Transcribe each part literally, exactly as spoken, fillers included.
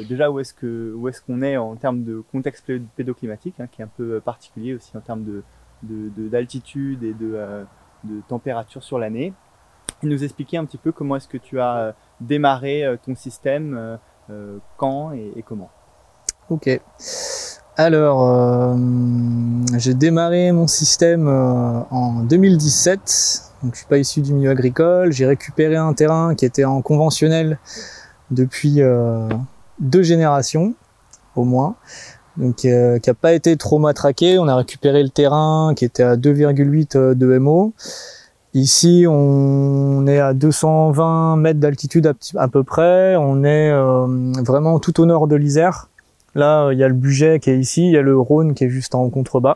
déjà où est-ce que où est-ce qu'on est en termes de contexte pédoclimatique, hein, qui est un peu particulier aussi en termes de de, de d'altitude et de, euh, de température sur l'année. Et nous expliquer un petit peu comment est-ce que tu as démarré ton système, euh, euh, quand et, et comment. Ok. Alors, euh, j'ai démarré mon système euh, en deux mille dix-sept. Donc, je suis pas issu du milieu agricole. J'ai récupéré un terrain qui était en conventionnel depuis euh, deux générations au moins, donc euh, qui a pas été trop matraqué. On a récupéré le terrain qui était à deux virgule huit de M O. Ici, on est à deux cent vingt mètres d'altitude à, à peu près. On est euh, vraiment tout au nord de l'Isère. Là, il y a le Bugey qui est ici, il y a le Rhône qui est juste en contrebas.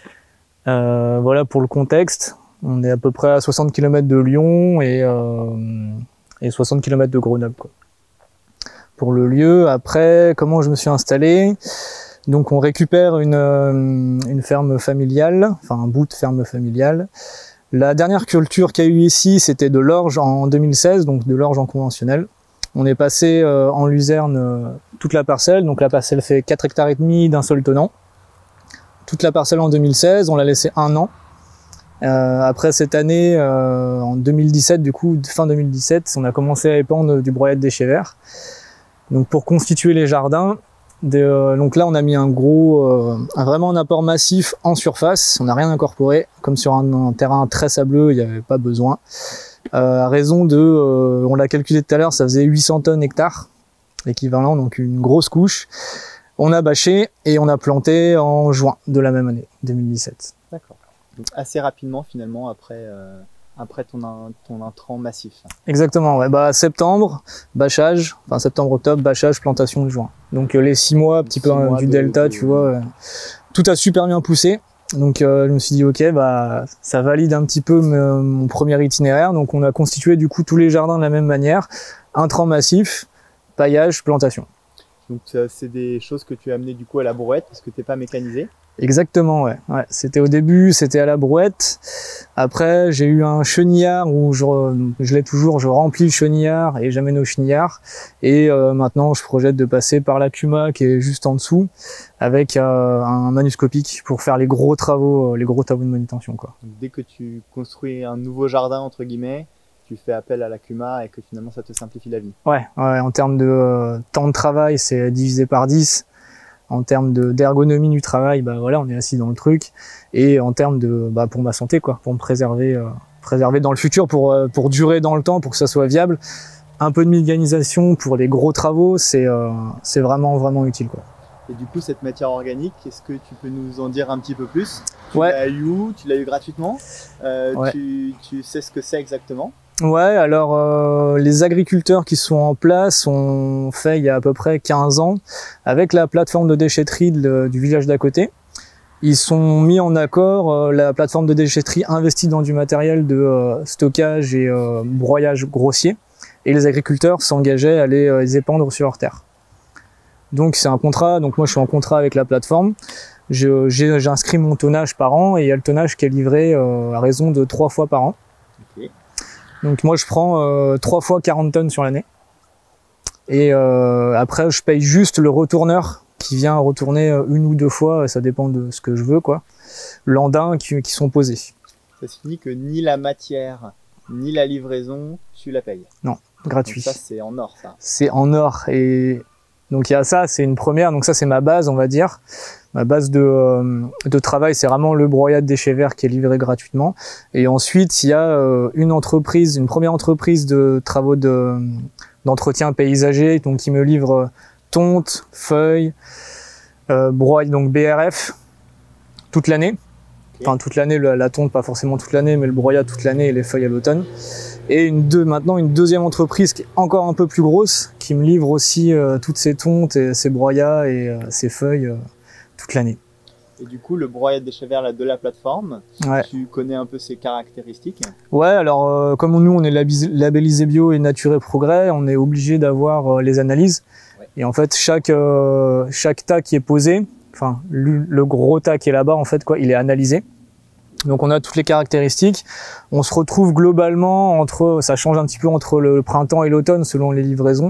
Euh, voilà pour le contexte. On est à peu près à soixante kilomètres de Lyon et, euh, et soixante kilomètres de Grenoble, quoi. Pour le lieu, après, comment je me suis installé? Donc, on récupère une, une ferme familiale, enfin un bout de ferme familiale. La dernière culture qu'il y a eu ici, c'était de l'orge en deux mille seize, donc de l'orge en conventionnel. On est passé euh, en luzerne euh, toute la parcelle, donc la parcelle fait quatre hectares et demi d'un seul tenant. Toute la parcelle en deux mille seize, on l'a laissé un an. Euh, après cette année, euh, en deux mille dix-sept, du coup, fin deux mille dix-sept, on a commencé à épandre du broyat de déchets verts. Donc pour constituer les jardins, de, euh, donc là on a mis un gros, euh, un, vraiment un apport massif en surface. On n'a rien incorporé, comme sur un, un terrain très sableux, il n'y avait pas besoin. Euh, à raison de, euh, on l'a calculé tout à l'heure, ça faisait huit cents tonnes hectares, équivalent, donc une grosse couche. On a bâché et on a planté en juin de la même année, deux mille dix-sept. D'accord. Donc assez rapidement finalement après, euh, après ton, in, ton intrant massif. Exactement, ouais, bah septembre, bâchage, enfin septembre-octobre, bâchage, plantation de juin. Donc euh, les six mois, un petit peu hein, du de, delta, de... tu vois, euh, tout a super bien poussé. Donc euh, je me suis dit ok, bah ça valide un petit peu me, mon premier itinéraire. Donc on a constitué du coup tous les jardins de la même manière, intrant massif, paillage, plantation. Donc c'est des choses que tu as amenées du coup à la brouette parce que t'es pas mécanisé. Exactement, ouais. ouais. C'était au début, c'était à la brouette. Après, j'ai eu un chenillard où je, je l'ai toujours, je remplis le chenillard et j'amène au chenillard. Et euh, maintenant, je projette de passer par la Cuma qui est juste en dessous avec euh, un manuscopique pour faire les gros travaux, les gros travaux de manutention, quoi. Donc, dès que tu construis un nouveau jardin entre guillemets, tu fais appel à la Cuma et que finalement ça te simplifie la vie. Ouais, ouais. En termes de euh, temps de travail, c'est divisé par dix. En termes d'ergonomie du travail, bah voilà, on est assis dans le truc. Et en termes de, bah pour ma santé, quoi, pour me préserver, euh, préserver dans le futur, pour euh, pour durer dans le temps, pour que ça soit viable. Un peu de mécanisation pour les gros travaux, c'est euh, c'est vraiment vraiment utile, quoi. Et du coup, cette matière organique, est-ce que tu peux nous en dire un petit peu plus? Tu ouais. l'as eu où? Tu l'as eu gratuitement? euh, ouais. tu, tu sais ce que c'est exactement? Ouais, alors euh, les agriculteurs qui sont en place ont fait il y a à peu près quinze ans avec la plateforme de déchetterie de, du village d'à côté. Ils sont mis en accord, euh, la plateforme de déchetterie investit dans du matériel de euh, stockage et euh, broyage grossier et les agriculteurs s'engageaient à aller euh, les épandre sur leur terre. Donc c'est un contrat, donc moi je suis en contrat avec la plateforme. J'ai inscrit mon tonnage par an et il y a le tonnage qui est livré euh, à raison de trois fois par an. Okay. Donc moi je prends euh, trois fois quarante tonnes sur l'année. Et euh, après je paye juste le retourneur qui vient retourner une ou deux fois, ça dépend de ce que je veux, quoi. L'andin qui, qui sont posés. Ça signifie que ni la matière, ni la livraison, tu la payes? Non, gratuit. Donc ça c'est en or, ça? C'est en or. Et donc il y a ça, c'est une première, donc ça c'est ma base, on va dire. Ma base de, euh, de travail, c'est vraiment le broyat de déchets verts qui est livré gratuitement. Et ensuite, il y a euh, une entreprise, une première entreprise de travaux de, d'entretien paysager, donc qui me livre tonte, feuilles, euh, broie, donc B R F, toute l'année. Okay. Enfin, toute l'année, la, la tonte, pas forcément toute l'année, mais le broyat toute l'année et les feuilles à l'automne. Et une deux, maintenant, une deuxième entreprise qui est encore un peu plus grosse, qui me livre aussi euh, toutes ces tontes et ces broyats et euh, ces feuilles euh, toute l'année. Et du coup, le broyat de déchets verts là, de la plateforme, ouais. Tu connais un peu ses caractéristiques? Ouais, alors euh, comme nous, on est labellisé bio et Nature et Progrès, on est obligé d'avoir euh, les analyses. Ouais. Et en fait, chaque euh, chaque tas qui est posé, enfin le, le gros tas qui est là-bas, en fait, quoi, il est analysé. Donc on a toutes les caractéristiques. On se retrouve globalement entre, ça change un petit peu entre le printemps et l'automne selon les livraisons.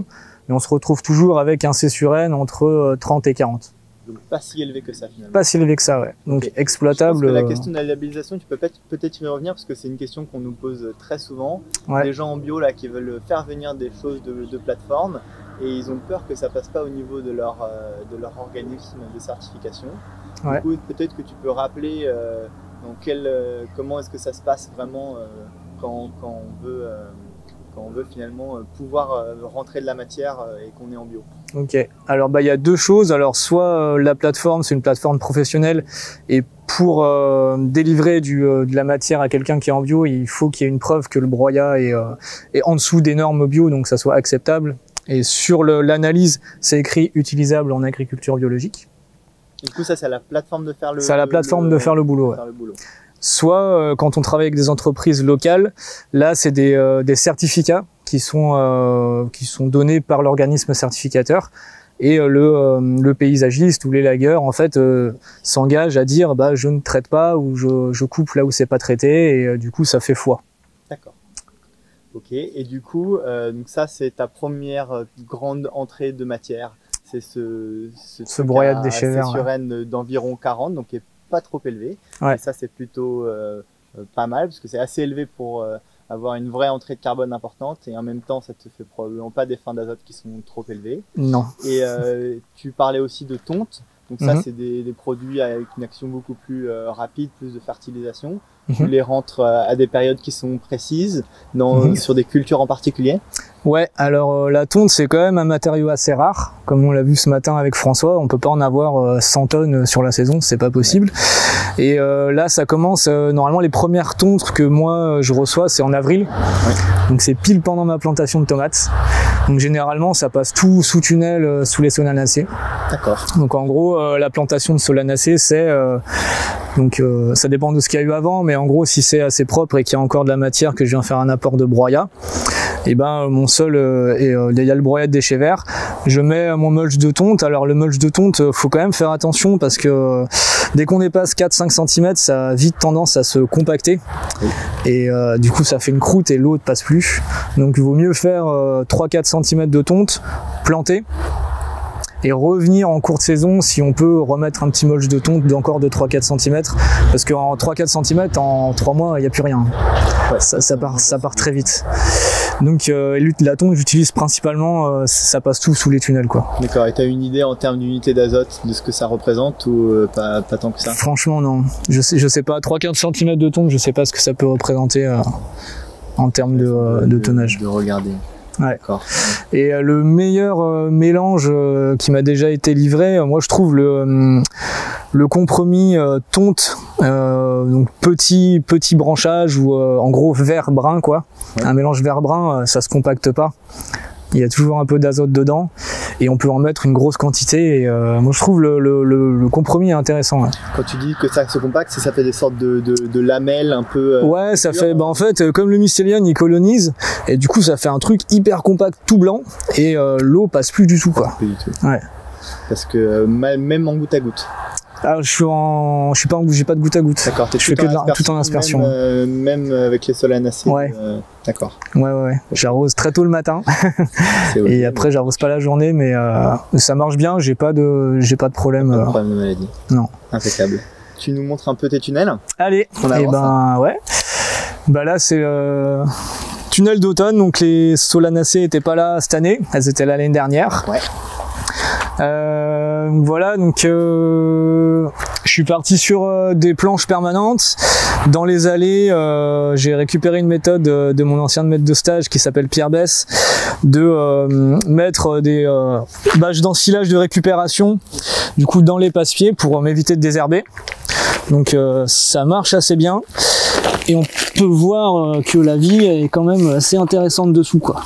mais on se retrouve toujours avec un C sur N entre trente et quarante. Donc pas si élevé que ça finalement. Pas si élevé que ça, ouais. Donc okay. Exploitable. Je pense que la question de la labellisation, tu peux peut-être y revenir parce que c'est une question qu'on nous pose très souvent. Ouais. Des gens en bio là qui veulent faire venir des choses de, de plateforme et ils ont peur que ça passe pas au niveau de leur, euh, de leur organisme de certification. Ouais. Du coup, peut-être que tu peux rappeler euh, dans quel, euh, comment est-ce que ça se passe vraiment euh, quand, quand on veut. Euh, on veut finalement pouvoir rentrer de la matière et qu'on est en bio. Ok, alors bah il y a deux choses. Alors soit euh, la plateforme, c'est une plateforme professionnelle et pour euh, délivrer du, euh, de la matière à quelqu'un qui est en bio, il faut qu'il y ait une preuve que le broyat est, euh, est en dessous des normes bio, donc ça soit acceptable. Et sur l'analyse, c'est écrit utilisable en agriculture biologique. Et du coup ça c'est à la plateforme de faire le. C'est à la plateforme le, de faire le boulot. Faire le boulot. Soit euh, quand on travaille avec des entreprises locales, là c'est des, euh, des certificats qui sont, euh, qui sont donnés par l'organisme certificateur et euh, le, euh, le paysagiste ou l'élagueur en fait euh, s'engage à dire bah, je ne traite pas ou je, je coupe là où c'est pas traité et euh, du coup ça fait foi. D'accord. Ok, et du coup euh, donc ça c'est ta première grande entrée de matière, c'est ce, ce, ce broyat de déchets verts sur N d'environ quarante, donc qui est pas trop élevé. Ouais. Et ça c'est plutôt euh, pas mal parce que c'est assez élevé pour euh, avoir une vraie entrée de carbone importante et en même temps ça te fait probablement pas des fins d'azote qui sont trop élevées. Non. Et euh, tu parlais aussi de tonte, donc ça Mm-hmm. c'est des, des produits avec une action beaucoup plus euh, rapide, plus de fertilisation. Mm-hmm. Tu les rentres à des périodes qui sont précises, dans, mm-hmm. sur des cultures en particulier. Ouais, alors euh, la tonte c'est quand même un matériau assez rare, comme on l'a vu ce matin avec François, on peut pas en avoir euh, cent tonnes sur la saison, c'est pas possible. Ouais. Et euh, là ça commence, euh, normalement les premières tontes que moi je reçois c'est en avril, ouais. Donc c'est pile pendant ma plantation de tomates. Donc généralement ça passe tout sous tunnel, euh, sous les solanacées. D'accord. Donc en gros euh, la plantation de solanacées c'est... Euh, donc euh, ça dépend de ce qu'il y a eu avant, mais en gros si c'est assez propre et qu'il y a encore de la matière que je viens faire un apport de broyat, et ben mon sol euh, et euh, il y a le broyat de déchets verts, je mets mon mulch de tonte. Alors le mulch de tonte, euh, faut quand même faire attention parce que euh, dès qu'on dépasse quatre à cinq centimètres, ça a vite tendance à se compacter. Oui. Et euh, du coup ça fait une croûte et l'eau ne passe plus. Donc il vaut mieux faire euh, trois à quatre centimètres de tonte, planter, et revenir en courte saison si on peut remettre un petit mulch de tonte d'encore de trois à quatre centimètres parce qu'en trois à quatre centimètres en trois mois il n'y a plus rien. Ouais, ça, ça, part, ça part très vite. Donc euh, la tonte j'utilise principalement, euh, ça passe tout sous les tunnels quoi. D'accord, et tu as une idée en termes d'unité d'azote de ce que ça représente ou euh, pas, pas tant que ça? Franchement non, je sais, je sais pas, trois à quatre centimètres de tonte, je sais pas ce que ça peut représenter euh, en termes de, euh, de tonnage. De, de regarder. Ouais. Et euh, le meilleur euh, mélange euh, qui m'a déjà été livré, euh, moi je trouve le, euh, le compromis euh, tonte, euh, donc petit petit branchage ou euh, en gros vert brun quoi. Ouais. Un mélange vert brun, euh, ça se compacte pas. Il y a toujours un peu d'azote dedans et on peut en mettre une grosse quantité. Et euh, moi je trouve le, le, le, le compromis intéressant. Ouais. Quand tu dis que ça se compacte, ça fait des sortes de, de, de lamelles un peu. Euh, ouais, ça fait. Bah en fait, comme le mycélium il colonise et du coup ça fait un truc hyper compact, tout blanc et euh, l'eau passe plus du tout quoi. Plus du tout. Ouais. Parce que euh, même en goutte à goutte. Alors je suis en, je suis pas en, j'ai pas de goutte à goutte. D'accord. Je fais que de tout en aspersion. Même, euh, même avec les solanacées. Ouais. Euh, D'accord. Ouais, ouais, ouais. J'arrose très tôt le matin. Et après, j'arrose pas la journée, mais euh, ça marche bien. J'ai pas de, j'ai pas de problème. Pas de problème de maladie. Non. Impeccable. Tu nous montres un peu tes tunnels? Allez. Et ben, ouais. Bah là, c'est euh, tunnel d'automne. Donc les solanacées étaient pas là cette année. Elles étaient là l'année dernière. Ouais. Euh, voilà, donc euh, je suis parti sur euh, des planches permanentes. Dans les allées, euh, j'ai récupéré une méthode de, de mon ancien maître de stage qui s'appelle Pierre Bess, de euh, mettre des euh, bâches d'ensilage de récupération du coup dans les passe-pieds pour m'éviter de désherber. Donc euh, ça marche assez bien et on peut voir euh, que la vie est quand même assez intéressante dessous quoi.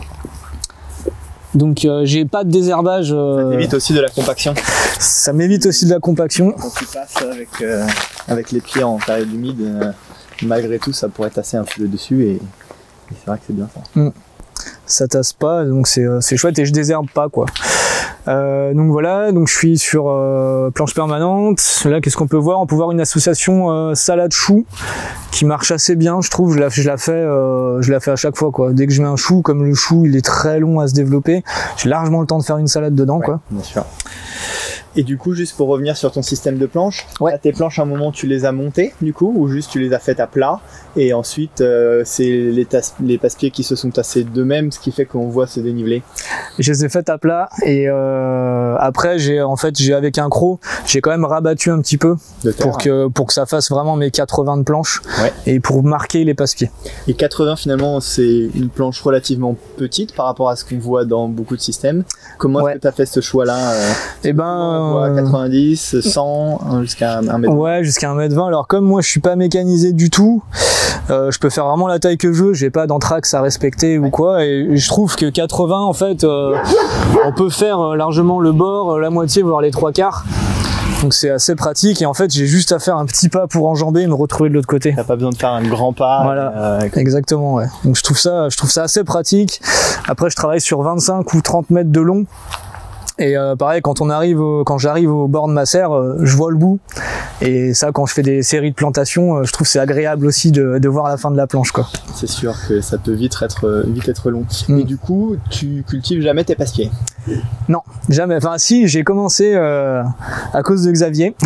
Donc euh, j'ai pas de désherbage. Euh, ça t'évite aussi de la compaction. Ça m'évite aussi de la compaction. Quand tu passes avec, euh, avec les pieds en période humide, euh, malgré tout ça pourrait tasser un peu le dessus et, et c'est vrai que c'est bien ça. Mm. Ça tasse pas, donc c'est euh, chouette et je désherbe pas quoi. Euh, donc voilà, donc je suis sur euh, planche permanente. Là, qu'est-ce qu'on peut voir? On peut voir une association euh, salade chou qui marche assez bien, je trouve. Je la, je la fais, euh, je la fais à chaque fois, quoi. Dès que je mets un chou, comme le chou il est très long à se développer, j'ai largement le temps de faire une salade dedans, ouais, quoi. Bien sûr. Et du coup, juste pour revenir sur ton système de planches, ouais. Là, tes planches, à un moment, tu les as montées, du coup, ou juste tu les as faites à plat, et ensuite, euh, c'est les, les passe-pieds qui se sont tassés d'eux-mêmes, ce qui fait qu'on voit ce dénivelé. Je les ai faites à plat, et euh, après, j'ai en fait, j'ai avec un croc, j'ai quand même rabattu un petit peu pour que pour que ça fasse vraiment mes quatre-vingts de planches, ouais. Et pour marquer les passe-pieds. Et quatre-vingts, finalement, c'est une planche relativement petite par rapport à ce qu'on voit dans beaucoup de systèmes. Comment ouais. est-ce que tu as fait ce choix-là euh, Eh ben, quatre-vingt-dix, cent, jusqu'à un mètre vingt. Ouais, jusqu'à un mètre vingt. Alors comme moi je suis pas mécanisé du tout, euh, je peux faire vraiment la taille que je veux, j'ai pas d'entraxe à respecter ouais. ou quoi, et je trouve que quatre-vingts en fait, euh, on peut faire largement le bord, la moitié, voire les trois quarts. Donc c'est assez pratique, et en fait j'ai juste à faire un petit pas pour enjamber et me retrouver de l'autre côté. T'as pas besoin de faire un grand pas. Voilà, euh, exactement, ouais. Donc je trouve ça, je trouve ça assez pratique. Après je travaille sur vingt-cinq ou trente mètres de long. Et euh, pareil, quand on arrive, au, quand j'arrive au bord de ma serre, euh, je vois le bout. Et ça, quand je fais des séries de plantations, euh, je trouve c'est agréable aussi de, de voir la fin de la planche, quoi. C'est sûr que ça peut vite être, vite être long. Mm. Et du coup, tu cultives jamais tes passe-pieds? Non, jamais. Enfin, si, j'ai commencé euh, à cause de Xavier.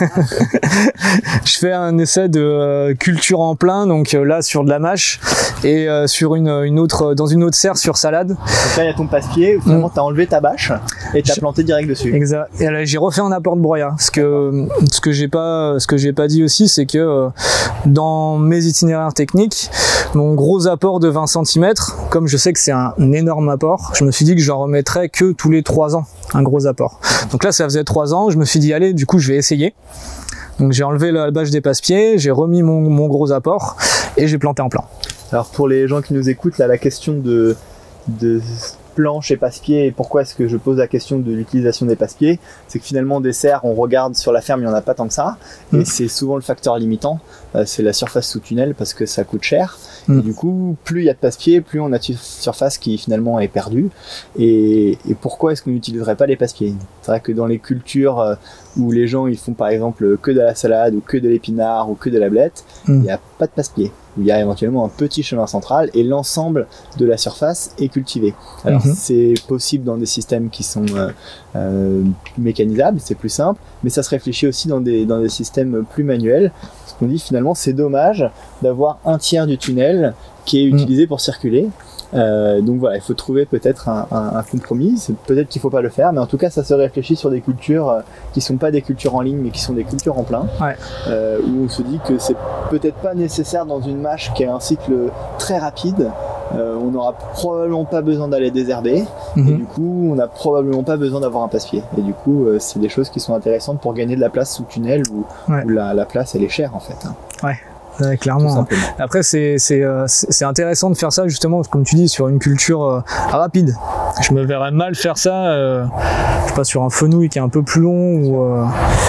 Je fais un essai de euh, culture en plein, donc euh, là sur de la mâche, et euh, sur une, une autre, dans une autre serre sur salade. Donc là, il y a ton passe-pied, finalement, mm. tu as enlevé ta bâche. Et t'as planté direct dessus. Exact. Et là, j'ai refait un apport de broyat. Ce que, ce que j'ai pas, ce que j'ai pas dit aussi, c'est que euh, dans mes itinéraires techniques, mon gros apport de vingt centimètres, comme je sais que c'est un énorme apport, je me suis dit que j'en remettrais que tous les trois ans, un gros apport. Donc là, ça faisait trois ans, je me suis dit, allez, du coup, je vais essayer. Donc j'ai enlevé la bâche des passe-pieds, j'ai remis mon, mon gros apport, et j'ai planté en plein. Alors pour les gens qui nous écoutent, là, la question de, de planche et passe-pied, et pourquoi est-ce que je pose la question de l'utilisation des passe-pieds, c'est que finalement des serres, on regarde sur la ferme, il n'y en a pas tant que ça, mmh. et c'est souvent le facteur limitant, euh, c'est la surface sous tunnel, parce que ça coûte cher, mmh. et du coup, plus il y a de passe-pieds, plus on a une surface qui finalement est perdue, et, et pourquoi est-ce qu'on n'utiliserait pas les passe-pieds? C'est vrai que dans les cultures euh, où les gens ils font par exemple que de la salade, ou que de l'épinard, ou que de la blette, mmh. il n'y a pas de passe-pieds. Il y a éventuellement un petit chemin central et l'ensemble de la surface est cultivé. Alors mmh. c'est possible dans des systèmes qui sont euh, euh, mécanisables, c'est plus simple, mais ça se réfléchit aussi dans des, dans des systèmes plus manuels. Ce qu'on dit finalement, c'est dommage d'avoir un tiers du tunnel qui est utilisé mmh. pour circuler. Euh, donc voilà, il faut trouver peut-être un, un, un compromis. Peut-être qu'il ne faut pas le faire, mais en tout cas, ça se réfléchit sur des cultures euh, qui ne sont pas des cultures en ligne, mais qui sont des cultures en plein. Ouais. Euh, où on se dit que c'est peut-être pas nécessaire dans une mâche qui a un cycle très rapide. Euh, on n'aura probablement pas besoin d'aller désherber, mmh. et du coup, on n'a probablement pas besoin d'avoir un passe-pied. Et du coup, euh, c'est des choses qui sont intéressantes pour gagner de la place sous tunnel où, ouais. où la, la place elle est chère en fait. Hein. Ouais. Ouais, clairement. Après, c'est c'est euh, c'est intéressant de faire ça justement, comme tu dis, sur une culture euh, rapide. Je me verrais mal faire ça, euh, je sais pas, sur un fenouil qui est un peu plus long ou euh,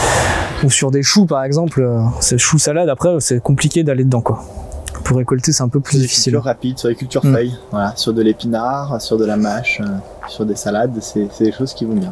ou sur des choux par exemple. Euh, c'est chou salade. Après, c'est compliqué d'aller dedans quoi. Pour récolter, c'est un peu plus difficile. Sur des cultures rapides, sur des cultures mmh. feuilles, voilà, sur de l'épinard, sur de la mâche, euh, sur des salades, c'est des choses qui vont bien.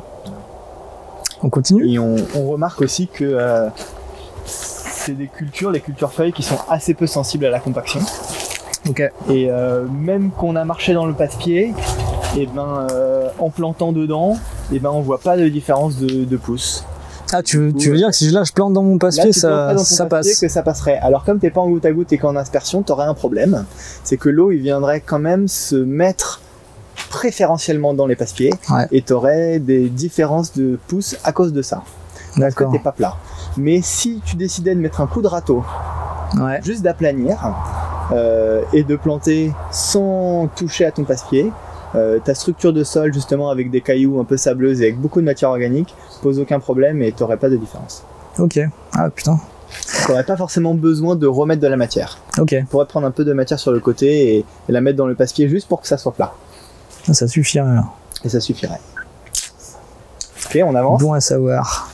On continue. Et on, on remarque aussi que euh, c'est des cultures, les cultures feuilles qui sont assez peu sensibles à la compaction. Okay. Et euh, même qu'on a marché dans le passe-pied, et ben, euh, en plantant dedans, et ben, on voit pas de différence de, de pouce. Ah, tu veux, tu veux dire que si là je plante dans mon passe-pied, ça, ça passe. Que ça passerait. Alors comme t'es pas en goutte à goutte et qu'en aspersion, t'aurais un problème. C'est que l'eau, il viendrait quand même se mettre préférentiellement dans les passe-pieds, ouais. et t'aurais des différences de pouces à cause de ça. Parce que t'es pas plat. Mais si tu décidais de mettre un coup de râteau, ouais. juste d'aplanir, euh, et de planter sans toucher à ton passe-pied, euh, ta structure de sol justement avec des cailloux un peu sableuses et avec beaucoup de matière organique pose aucun problème et t'aurais pas de différence. Ok, ah putain. T'aurais pas forcément besoin de remettre de la matière. Ok. Tu pourrais prendre un peu de matière sur le côté et, et la mettre dans le passe-pied juste pour que ça soit plat. Ça suffirait alors. Et ça suffirait. Ok, on avance. Bon à savoir.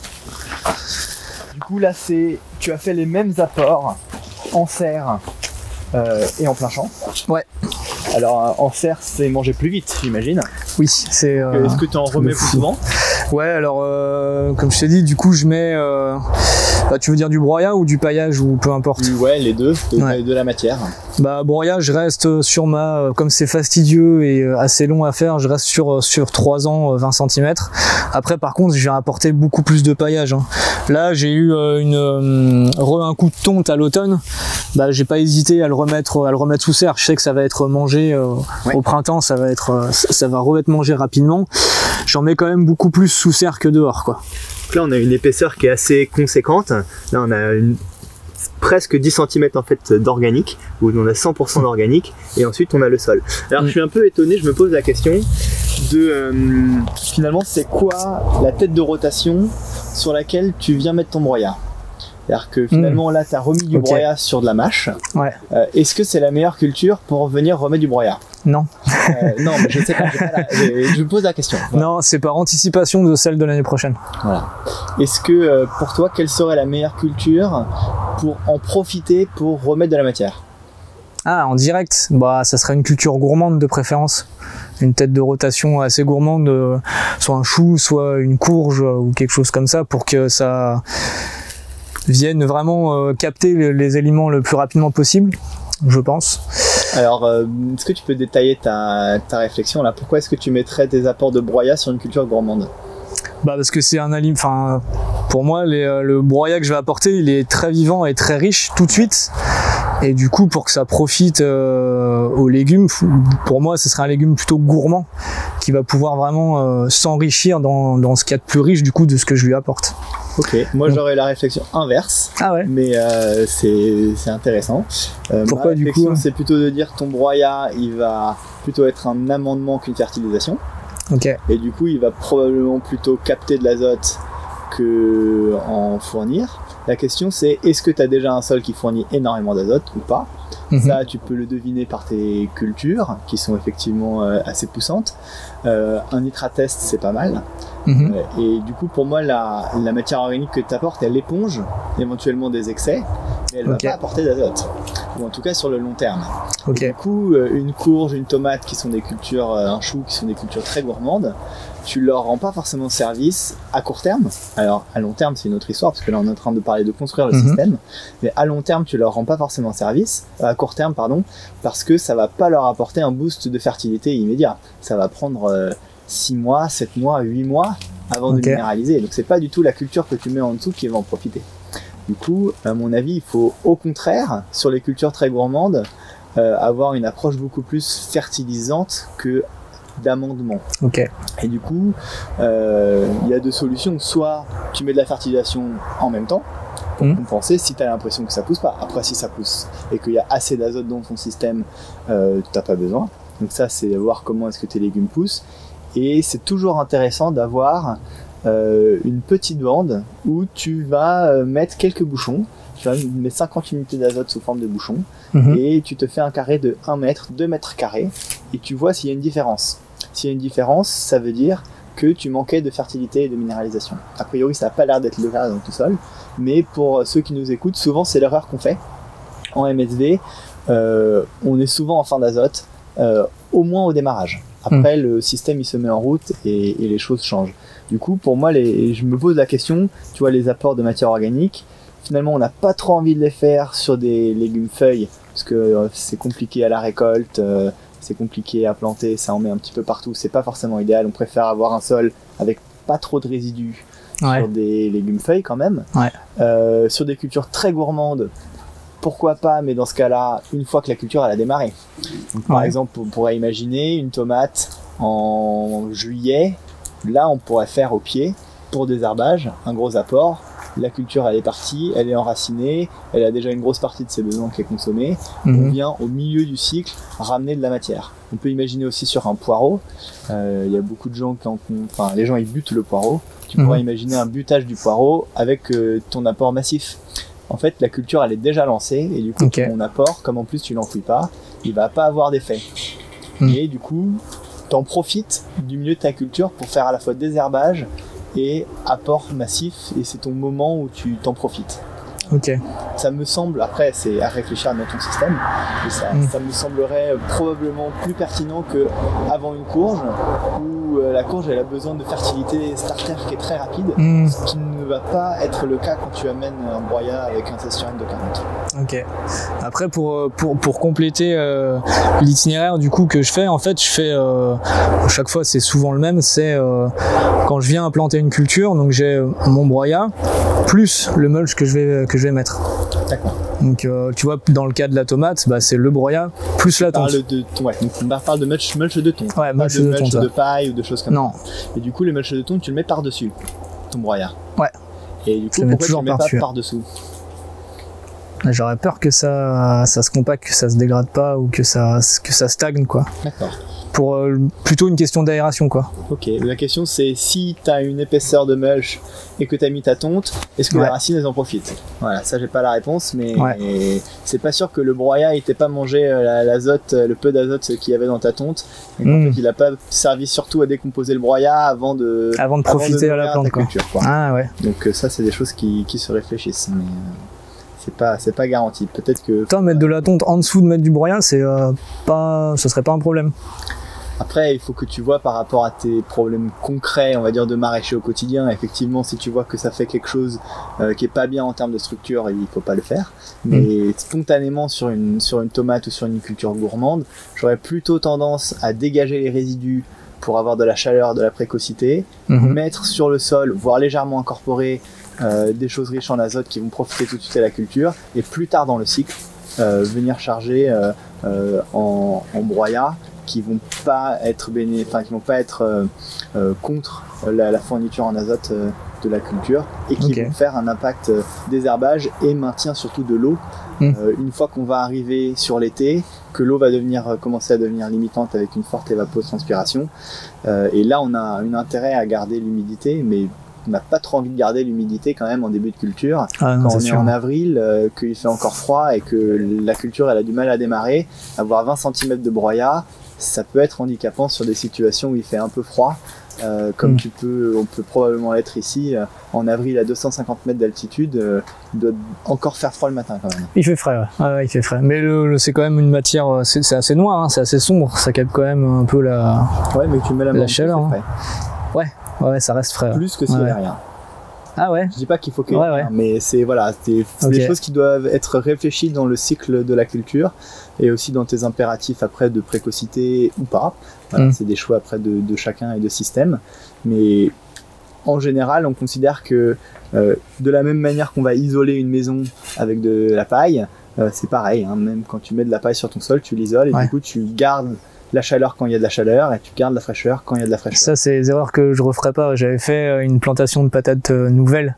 Du coup là c'est, tu as fait les mêmes apports en serre euh, et en plein champ. Ouais. Alors en serre c'est manger plus vite j'imagine. Oui, c'est. Euh, Est-ce que tu en remets plus souvent? Ouais, alors euh, comme je t'ai dit, du coup je mets, euh, bah, tu veux dire du broyat ou du paillage ou peu importe. Ouais, les deux, de, Ouais. de la matière. Bah broyat, je reste sur ma, comme c'est fastidieux et assez long à faire, je reste sur sur trois ans, vingt centimètres. Après par contre, je vais apporter beaucoup plus de paillage. Hein. Là, j'ai eu une euh, re un coup de tonte à l'automne. Bah j'ai pas hésité à le remettre à le remettre sous serre. Je sais que ça va être mangé euh, ouais. Au printemps, ça va être ça va re-être mangé rapidement. J'en mets quand même beaucoup plus sous serre que dehors, quoi. Donc là, on a une épaisseur qui est assez conséquente. Là, on a une, presque dix centimètres en fait d'organique, où on a cent pour cent d'organique, et ensuite on a le sol. Alors, mmh. je suis un peu étonné, je me pose la question de euh, finalement, c'est quoi la tête de rotation sur laquelle tu viens mettre ton broyat? C'est-à-dire que finalement, mmh. là, tu as remis du okay. broyat sur de la mâche. Ouais. Euh, Est-ce que c'est la meilleure culture pour venir remettre du broyat? Non. euh, non, mais je sais pas. pas la... je, je pose la question. Voilà. Non, c'est par anticipation de celle de l'année prochaine. Voilà. Est-ce que euh, pour toi, quelle serait la meilleure culture pour en profiter pour remettre de la matière? Ah, en direct, bah, ça serait une culture gourmande de préférence. Une tête de rotation assez gourmande, euh, soit un chou, soit une courge ou quelque chose comme ça, pour que ça vienne vraiment euh, capter les, les aliments le plus rapidement possible, je pense. Alors, euh, est-ce que tu peux détailler ta, ta réflexion là? Pourquoi est-ce que tu mettrais des apports de broyat sur une culture gourmande? Bah parce que c'est un aliment, enfin pour moi les, le broyat que je vais apporter, il est très vivant et très riche tout de suite. Et du coup, pour que ça profite euh, aux légumes, pour moi, ce serait un légume plutôt gourmand qui va pouvoir vraiment euh, s'enrichir dans, dans ce qu'il y a de plus riche du coup de ce que je lui apporte. Ok, moi donc, j'aurais la réflexion inverse, ah ouais. mais euh, c'est intéressant. Euh, Pourquoi ma du réflexion, coup c'est plutôt de dire que ton broyat, il va plutôt être un amendement qu'une fertilisation. Ok. Et du coup, il va probablement plutôt capter de l'azote que en fournir. La question c'est, est-ce que tu as déjà un sol qui fournit énormément d'azote ou pas? Mm-hmm. Ça, tu peux le deviner par tes cultures, qui sont effectivement euh, assez poussantes. Euh, un nitratest, c'est pas mal. Mm-hmm. euh, et du coup, pour moi, la, la matière organique que tu apportes, elle éponge éventuellement des excès, mais elle ne okay. va pas apporter d'azote. Ou en tout cas sur le long terme. Okay. Et du coup, euh, une courge, une tomate, qui sont des cultures, euh, un chou, qui sont des cultures très gourmandes, tu leur rends pas forcément service à court terme. Alors à long terme, c'est une autre histoire, parce que là on est en train de parler de construire le mm-hmm. système, mais à long terme, tu leur rends pas forcément service, euh, à court terme, pardon, parce que ça va pas leur apporter un boost de fertilité immédiat. Ça va prendre euh, six mois, sept mois, huit mois avant okay. de minéraliser. Donc c'est pas du tout la culture que tu mets en dessous qui va en profiter. Du coup, à mon avis, il faut au contraire, sur les cultures très gourmandes, euh, avoir une approche beaucoup plus fertilisante que d'amendement. Okay. Et du coup, euh, il y a deux solutions. Soit tu mets de la fertilisation en même temps pour mmh. compenser si tu as l'impression que ça pousse pas. Après, si ça pousse et qu'il y a assez d'azote dans ton système, euh, tu n'as pas besoin. Donc ça, c'est voir comment est-ce que tes légumes poussent. Et c'est toujours intéressant d'avoir euh, une petite bande où tu vas mettre quelques bouchons. Tu vas mettre cinquante unités d'azote sous forme de bouchons mmh. et tu te fais un carré de un mètre, deux mètres carrés et tu vois s'il y a une différence. S'il y a une différence, ça veut dire que tu manquais de fertilité et de minéralisation. A priori, ça n'a pas l'air d'être le cas dans tout sol, mais pour ceux qui nous écoutent, souvent c'est l'erreur qu'on fait. En M S V, euh, on est souvent en fin d'azote, euh, au moins au démarrage. Après, mmh. le système il se met en route et, et les choses changent. Du coup, pour moi, les, je me pose la question, tu vois, les apports de matière organique, finalement, on n'a pas trop envie de les faire sur des légumes feuilles, parce que euh, c'est compliqué à la récolte, euh, c'est compliqué à planter, ça en met un petit peu partout, c'est pas forcément idéal. On préfère avoir un sol avec pas trop de résidus ouais. sur des légumes feuilles quand même. Ouais. Euh, sur des cultures très gourmandes, pourquoi pas, mais dans ce cas-là, une fois que la culture elle a démarré. Donc, par ouais. exemple, on pourrait imaginer une tomate en juillet, là on pourrait faire au pied, pour désherbage, un gros apport. La culture elle est partie, elle est enracinée, elle a déjà une grosse partie de ses besoins qui est consommée. Mmh. On vient au milieu du cycle ramener de la matière. On peut imaginer aussi sur un poireau. Il euh, y a beaucoup de gens qui en, enfin les gens ils butent le poireau. Tu mmh. pourrais imaginer un butage du poireau avec euh, ton apport massif. En fait, la culture elle est déjà lancée et du coup okay. ton apport, comme en plus tu l'enfouis pas, il va pas avoir d'effet. Mmh. Et du coup, t'en profites du milieu de ta culture pour faire à la fois désherbage et apport massif, et c'est ton moment où tu t'en profites. Ok. Ça me semble, après c'est à réfléchir dans ton système, mais ça, mm. ça me semblerait probablement plus pertinent qu'avant une courge, où euh, la courge elle a besoin de fertilité starter qui est très rapide, mm. ce qui ne va pas être le cas quand tu amènes un broyat avec un testosterone de quarante. Ok. Après pour, pour, pour compléter euh, l'itinéraire du coup que je fais, en fait je fais, euh, à chaque fois c'est souvent le même, c'est euh, quand je viens implanter une culture, donc j'ai mon broyat, plus le mulch que je vais, que je vais mettre. D'accord. Donc euh, tu vois, dans le cas de la tomate, bah, c'est le broyat plus la tonte. Parle de, ouais, donc on parle de mulch, mulch de tonte. Ouais, mulch de, de mulch mulch tonte, de paille ou de choses comme non. ça. Et du coup, les mulch de tonte, tu le mets par-dessus ton broyat. Ouais. Et du coup, je pourquoi toujours tu le mets par pas par-dessous? J'aurais peur que ça, ça se compacte, que ça se dégrade pas ou que ça, que ça stagne, quoi. D'accord. Pour euh, plutôt une question d'aération, quoi. Ok, la question c'est si tu as une épaisseur de mulch et que tu as mis ta tonte, est-ce que ouais. les racines elles en profitent? Voilà, ça j'ai pas la réponse, mais ouais. c'est pas sûr que le broyat il t'ait pas mangé l'azote, le peu d'azote qu'il y avait dans ta tonte, et mmh. en fait il a pas servi surtout à décomposer le broyat avant de, avant de profiter avant de à la plante, quoi. Culture, quoi. Ah ouais. Donc ça c'est des choses qui, qui se réfléchissent, mais c'est pas, c'est pas garanti. Peut-être que. Toi, mettre de la tonte en dessous de mettre du broyat, c'est euh, pas, ce serait pas un problème. Après, il faut que tu vois par rapport à tes problèmes concrets, on va dire de maraîcher au quotidien. Effectivement, si tu vois que ça fait quelque chose euh, qui est pas bien en termes de structure, il faut pas le faire. Mais mmh. spontanément sur une sur une tomate ou sur une culture gourmande, j'aurais plutôt tendance à dégager les résidus pour avoir de la chaleur, de la précocité, mmh. mettre sur le sol, voire légèrement incorporer euh, des choses riches en azote qui vont profiter tout de suite à la culture, et plus tard dans le cycle, euh, venir charger euh, euh, en, en broyat, qui vont pas être béné... enfin, qui vont pas être euh, euh, contre la, la fourniture en azote euh, de la culture, et qui okay. vont faire un impact euh, désherbage et maintien surtout de l'eau. Mmh. Euh, une fois qu'on va arriver sur l'été, que l'eau va devenir euh, commencer à devenir limitante avec une forte évapotranspiration, euh, et là on a un intérêt à garder l'humidité, mais on n'a pas trop envie de garder l'humidité quand même en début de culture. Ah, non, quand on est sûr. en avril, euh, qu'il fait encore froid et que la culture elle a du mal à démarrer, avoir vingt centimètres de broyat, ça peut être handicapant sur des situations où il fait un peu froid, euh, comme mmh. tu peux, on peut probablement être ici euh, en avril à deux cent cinquante mètres d'altitude, euh, il doit encore faire froid le matin quand même. Il fait frais, ouais, ouais, ouais il fait frais. Mais le, le, c'est quand même une matière, c'est assez noir, hein, c'est assez sombre, ça capte quand même un peu la, ouais, mais tu mets la, la chaleur. Hein. Ouais, ouais, ça reste frais. Plus que s'il n'y avait rien. Ah ouais. Je dis pas qu'il faut qu'il y ait ouais, rien, ouais. mais c'est voilà, c'est okay. des choses qui doivent être réfléchies dans le cycle de la culture et aussi dans tes impératifs après de précocité ou pas. Voilà, mm. c'est des choix après de, de chacun et de système. Mais en général, on considère que euh, de la même manière qu'on va isoler une maison avec de la paille, euh, c'est pareil. Hein, même quand tu mets de la paille sur ton sol, tu l'isoles et ouais. du coup tu gardes la chaleur quand il y a de la chaleur et tu gardes la fraîcheur quand il y a de la fraîcheur. Ça, c'est des erreurs que je referais pas. J'avais fait une plantation de patates nouvelles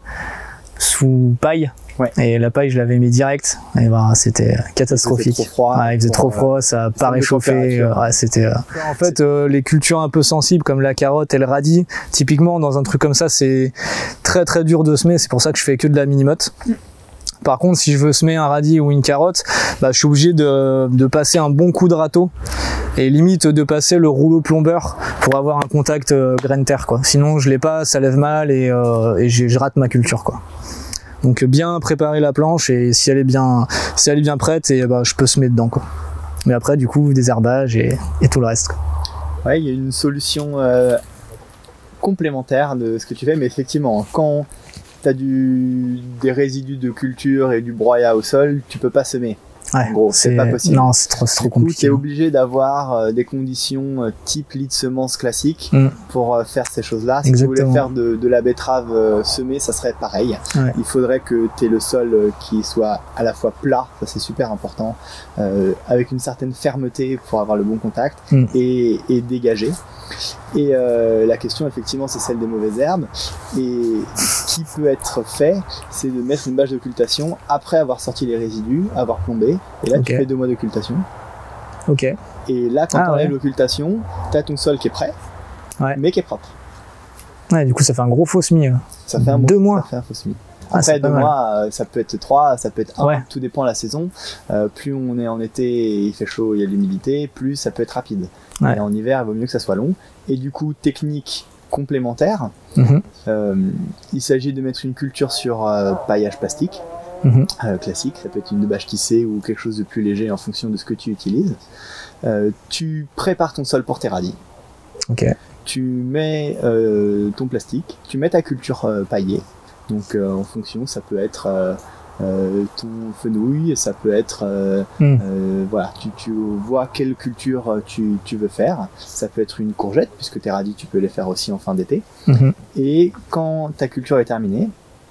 sous paille. Ouais. Et la paille, je l'avais mis direct. Et ben, c'était catastrophique. Il faisait trop froid. Ouais, il faisait trop froid, ça n'a pas réchauffé. Ouais, c'était. Euh... En fait, euh, les cultures un peu sensibles comme la carotte et le radis, typiquement dans un truc comme ça, c'est très très dur de semer. C'est pour ça que je fais que de la minimotte. Mm. Par contre, si je veux semer un radis ou une carotte, bah, je suis obligé de, de passer un bon coup de râteau et limite de passer le rouleau plombeur pour avoir un contact euh, graine-terre, quoi. Sinon, je l'ai pas, ça lève mal et, euh, et je rate ma culture, quoi. Donc, bien préparer la planche et si elle est bien, si elle est bien prête, et bah, je peux semer dedans, quoi. Mais après, du coup, des herbages et, et tout le reste, quoi. Ouais, il y a une solution euh, complémentaire de ce que tu fais, mais effectivement, quand tu as du, des résidus de culture et du broyat au sol, tu peux pas semer. Ouais, en gros, c'est pas possible. Non, c'est trop, trop compliqué. Tu es obligé d'avoir euh, des conditions euh, type lit de semence classique mm. pour euh, faire ces choses-là. Si Exactement. tu voulais faire de, de la betterave euh, semée, ça serait pareil. Ouais. Il faudrait que tu aies le sol euh, qui soit à la fois plat, ça c'est super important, euh, avec une certaine fermeté pour avoir le bon contact mm. et, et dégagé. Et euh, la question effectivement c'est celle des mauvaises herbes, et ce qui peut être fait c'est de mettre une bâche d'occultation après avoir sorti les résidus, avoir plombé, et là okay. tu fais deux mois d'occultation. Ok. Et là quand ah, tu enlèves ouais. l'occultation, tu as ton sol qui est prêt, ouais. mais qui est propre. Ouais, du coup ça fait un gros faux semis. Ça fait un deux mois. Ça fait un faux semis. Après ah, deux mois, ça peut être trois, ça peut être un, ouais. tout dépend de la saison. Euh, plus on est en été et il fait chaud, il y a de l'humidité, plus ça peut être rapide. Ouais. Et en hiver, il vaut mieux que ça soit long. Et du coup, technique complémentaire, mm-hmm. euh, il s'agit de mettre une culture sur euh, paillage plastique. Mmh. Euh, classique, ça peut être une bâche tissée ou quelque chose de plus léger en fonction de ce que tu utilises. Euh, tu prépares ton sol pour tes radis. Ok. Tu mets euh, ton plastique, tu mets ta culture euh, paillée. Donc euh, en fonction, ça peut être euh, euh, ton fenouil, ça peut être euh, Mm. euh, voilà, tu, tu vois quelle culture tu, tu veux faire. Ça peut être une courgette, puisque tes radis tu peux les faire aussi en fin d'été. Mmh. Et quand ta culture est terminée,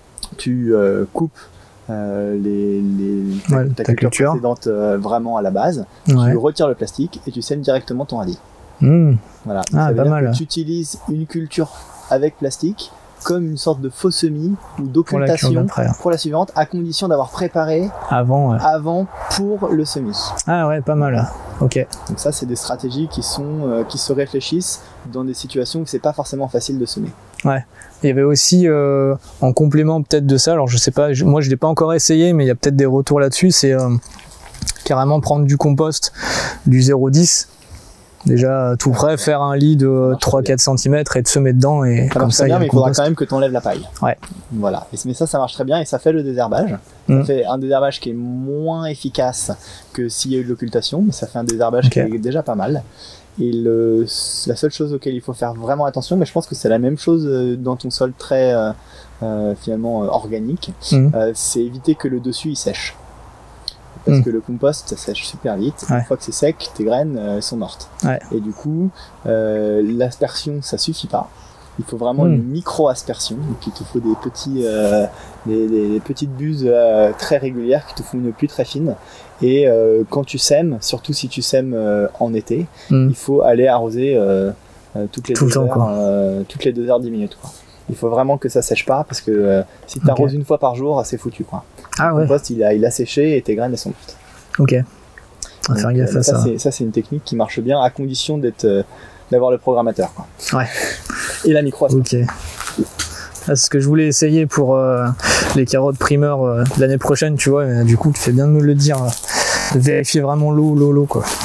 tu euh, coupes euh, les, les, ta, Ouais, ta ta culture, culture. précédente euh, vraiment à la base. Ouais. Tu retires le plastique et tu sèmes directement ton radis. Mmh. Voilà. Donc, Ah, ça veut pas dire mal. que tu utilises une culture avec plastique comme une sorte de faux semis ou Pour la cure d'occultation d'après. pour la suivante, à condition d'avoir préparé Avant, ouais. avant pour le semis. Ah ouais, pas mal. Ok. Donc ça, c'est des stratégies qui sont euh, qui se réfléchissent dans des situations où c'est pas forcément facile de semer. Ouais. Il y avait aussi, euh, en complément peut-être de ça, alors je sais pas, je- moi je l'ai pas encore essayé, mais il y a peut-être des retours là-dessus, c'est euh, carrément prendre du compost, du zéro virgule dix, déjà tout prêt, faire un lit de trois à quatre centimètres et de semer dedans, et Ça comme marche ça très il y bien, a mais le il faudra compost. quand même que tu enlèves la paille. Ouais. Voilà. Et, mais ça, ça marche très bien et ça fait le désherbage. Mm. Ça fait un désherbage qui est moins efficace que s'il y a eu de l'occultation, mais ça fait un désherbage Ok. qui est déjà pas mal. Et le, la seule chose auquel il faut faire vraiment attention, mais je pense que c'est la même chose euh, dans ton sol très euh, euh, finalement euh, organique, Mm. euh, c'est éviter que le dessus il sèche. Parce Mm. que le compost ça sèche super vite. Ouais. Une fois que c'est sec, tes graines euh, sont mortes. Ouais. Et du coup, euh, l'aspersion ça suffit pas. Il faut vraiment Mm. une micro-aspersion. Donc il te faut des petits, euh, des, des- des petites buses euh, très régulières qui te font une pluie très fine. Et euh, quand tu sèmes, surtout si tu sèmes euh, en été, Mm. il faut aller arroser euh, euh, toutes les Tout le deux temps, heures, quoi. euh, toutes les deux heures dix minutes. Quoi. Il faut vraiment que ça sèche pas parce que euh, si tu arroses Ok. une fois par jour, c'est foutu. Quoi. Ah Le ouais, compost, il a, il a séché et tes graines elles sont mortes. ok. On va Donc, faire gaffe euh, à ça. c'est, ça c'est une technique qui marche bien à condition d'être, euh, d'avoir le programmateur. Quoi. Ouais. Et la micro. Ok. Ah, c'est ce que je voulais essayer pour euh, les carottes primeurs euh, l'année prochaine, tu vois, mais du coup tu fais bien de me le dire, euh, de vérifier vraiment l'eau, l'eau, l'eau quoi.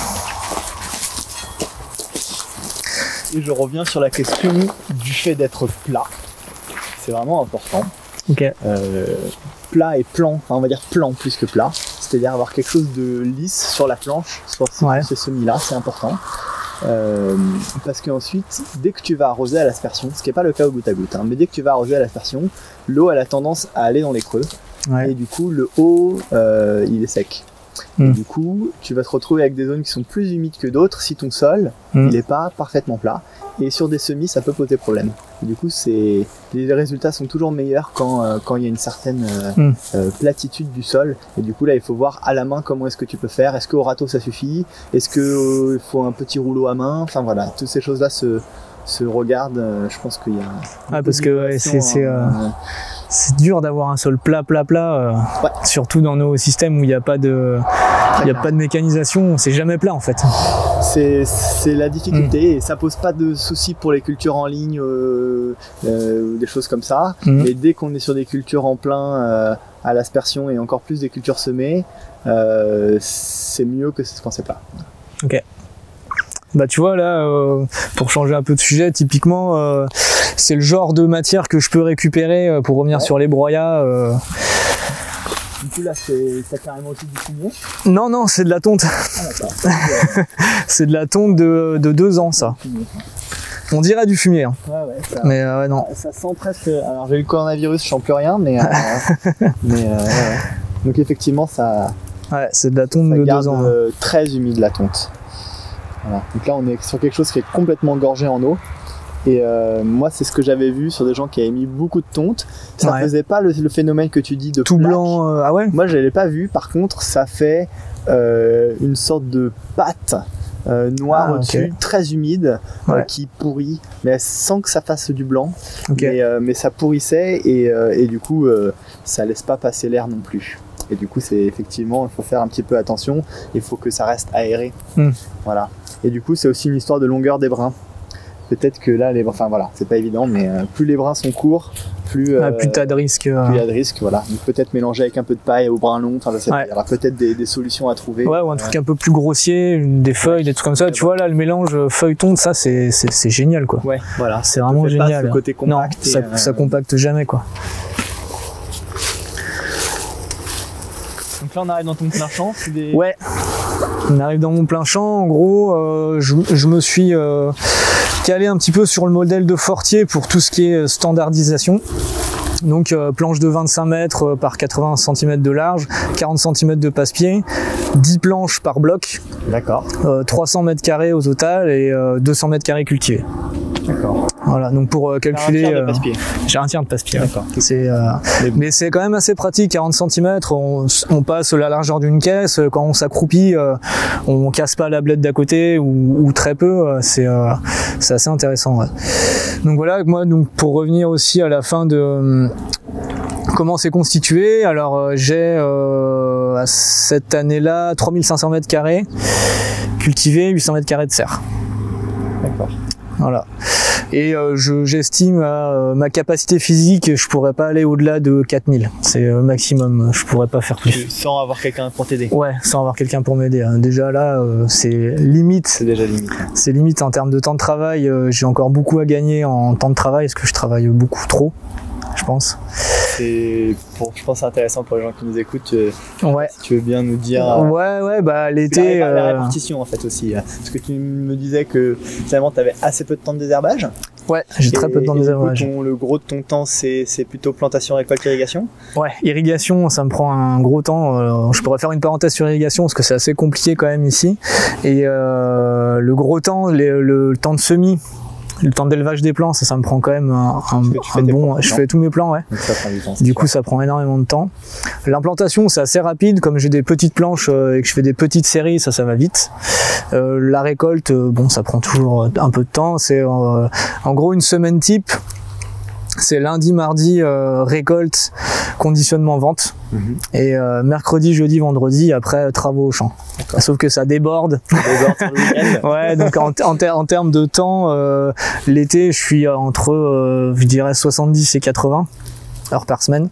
Et je reviens sur la question du fait d'être plat. C'est vraiment important. Ok. Euh, plat et plan, enfin on va dire plan plus que plat, c'est-à-dire avoir quelque chose de lisse sur la planche, sur ces, Ouais. ces semis-là, c'est important. Euh, parce qu'ensuite, dès que tu vas arroser à l'aspersion, ce qui n'est pas le cas au goutte à goutte, hein, mais dès que tu vas arroser à l'aspersion, l'eau elle a tendance à aller dans les creux, Ouais. et du coup le haut euh, il est sec. Mm. Et du coup, tu vas te retrouver avec des zones qui sont plus humides que d'autres si ton sol Mm. il n'est pas parfaitement plat. Et sur des semis, ça peut poser problème. Et du coup, c'est les résultats sont toujours meilleurs quand euh, quand il y a une certaine euh, Mm. euh, platitude du sol. Et du coup, là, il faut voir à la main comment est-ce que tu peux faire. Est-ce qu'au râteau ça suffit? Est-ce que euh, il faut un petit rouleau à main? Enfin voilà, toutes ces choses-là se se regardent. Euh, je pense qu'il y a. Ah, beaucoup parce que ouais, c'est d'innovation, c'est, euh, euh, c'est dur d'avoir un sol plat, plat, plat, euh, Ouais. surtout dans nos systèmes où il n'y a pas de, il y a pas de mécanisation, c'est jamais plat en fait. C'est, c'est la difficulté Mm. et ça pose pas de soucis pour les cultures en ligne euh, euh, ou des choses comme ça. Mm. Mais dès qu'on est sur des cultures en plein euh, à l'aspersion et encore plus des cultures semées, euh, c'est mieux que quand c'est plat. Bah tu vois là, euh, pour changer un peu de sujet, typiquement euh, c'est le genre de matière que je peux récupérer euh, pour revenir Ouais. sur les broyats. euh. Du coup là, c'est, t'as carrément aussi du fumier. Non non, c'est de la tonte, Ah d'accord. c'est de la tonte de, de deux ans ça. Fumier. On dirait du fumier, hein. Ouais ouais. Ça, Mais euh, ouais, non. ça sent presque. Alors j'ai eu le coronavirus, je sens plus rien, mais euh, mais euh, ouais, ouais. Donc effectivement ça. Ouais, c'est de la tonte Ça de garde deux ans. hein. euh, très humide la tonte. Voilà. Donc là on est sur quelque chose qui est complètement gorgé en eau. Et euh, moi c'est ce que j'avais vu sur des gens qui avaient mis beaucoup de tonte. Ça Ouais. faisait pas le, le phénomène que tu dis de Tout plaque. blanc, euh, ah ouais. Moi je l'avais pas vu. Par contre ça fait euh, une sorte de pâte euh, noire Ah, au-dessus, ok. très humide, euh, Ouais. qui pourrit, mais sans que ça fasse du blanc. Ok. Mais, euh, mais ça pourrissait et, euh, et du coup euh, ça laisse pas passer l'air non plus. Et du coup c'est effectivement il faut faire un petit peu attention, il faut que ça reste aéré. Mm. Voilà. Et du coup c'est aussi une histoire de longueur des brins. Peut-être que là les enfin voilà, c'est pas évident mais euh, plus les brins sont courts, plus euh, Ah, plus t'as de risques. euh. plus il y a de risques, voilà. Donc peut-être mélanger avec un peu de paille au brin long, enfin je sais pas, Ouais. il y aura peut-être des, des solutions à trouver. Ouais, ou un truc un peu plus grossier, une- des feuilles, des trucs comme ça. Ouais, Tu vois là, le mélange feuille-tonte, ça c'est c'est c'est génial quoi. Ouais, voilà. C'est vraiment Peut-être pas génial. ce côté Non, compact et, ça, euh, ça compacte jamais quoi. là on arrive dans ton plein champ, c'est des... Ouais, on arrive dans mon plein champ. En gros, euh, je, je me suis euh, calé un petit peu sur le modèle de Fortier pour tout ce qui est standardisation. Donc euh, planche de vingt-cinq mètres par quatre-vingts centimètres de large, quarante centimètres de passe-pied, dix planches par bloc. D'accord. Euh, trois cents mètres carrés au total et euh, deux cents mètres carrés cultivés. D'accord. Voilà, donc pour euh, calculer... Un tiers de passe-pied. Euh, j'ai un tiers de passe-pied. D'accord. C'est, euh, mais c'est quand même assez pratique, quarante centimètres, on, on passe la largeur d'une caisse, quand on s'accroupit, euh, on casse pas la blette d'à côté ou, ou très peu, c'est euh, c'est assez intéressant. Ouais. Donc voilà, moi donc pour revenir aussi à la fin de euh, comment c'est constitué, alors euh, j'ai euh, cette année-là trois mille cinq cents mètres carrés cultivés, huit cents mètres carrés de serre. D'accord. Voilà. Et euh, je, j'estime à euh, ma capacité physique, je pourrais pas aller au-delà de quatre mille. C'est le euh, maximum, je pourrais pas faire plus. Sans avoir quelqu'un pour t'aider. Ouais, sans avoir quelqu'un pour m'aider. Hein. Déjà là, euh, c'est limite. C'est déjà limite. C'est limite en termes de temps de travail. Euh, j'ai encore beaucoup à gagner en temps de travail parce que je travaille beaucoup trop, je pense. C'est, pour, je pense que c'est intéressant pour les gens qui nous écoutent. Euh, ouais. Si tu veux bien nous dire. Ouais, ouais, bah l'été. La, euh... la répartition en fait aussi. Parce que tu me disais que finalement tu avais assez peu de temps de désherbage. Ouais, j'ai très peu de temps de désherbage. Le gros de ton temps, c'est plutôt plantation, récolte, irrigation? Ouais, irrigation, ça me prend un gros temps. Euh, je pourrais faire une parenthèse sur irrigation parce que c'est assez compliqué quand même ici. Et euh, le gros temps, les, le, le temps de semis, le temps d'élevage des plants, ça, ça me prend quand même un, un, un bon. Plans, je fais tous mes plans, ouais. Donc ça prend du temps. Du coup, ça prend énormément de temps. L'implantation, c'est assez rapide, comme j'ai des petites planches euh, et que je fais des petites séries, ça, ça va vite. Euh, la récolte, euh, bon, ça prend toujours un peu de temps. C'est euh, en gros une semaine type. C'est lundi, mardi, euh, récolte, conditionnement, vente. Mm-hmm. Et euh, mercredi, jeudi, vendredi, après, travaux au champ. Sauf que ça déborde. Ça déborde sur le week-end. Ouais, donc en, en, ter en termes de temps, euh, l'été, je suis entre, euh, je dirais, soixante-dix et quatre-vingts heures par semaine.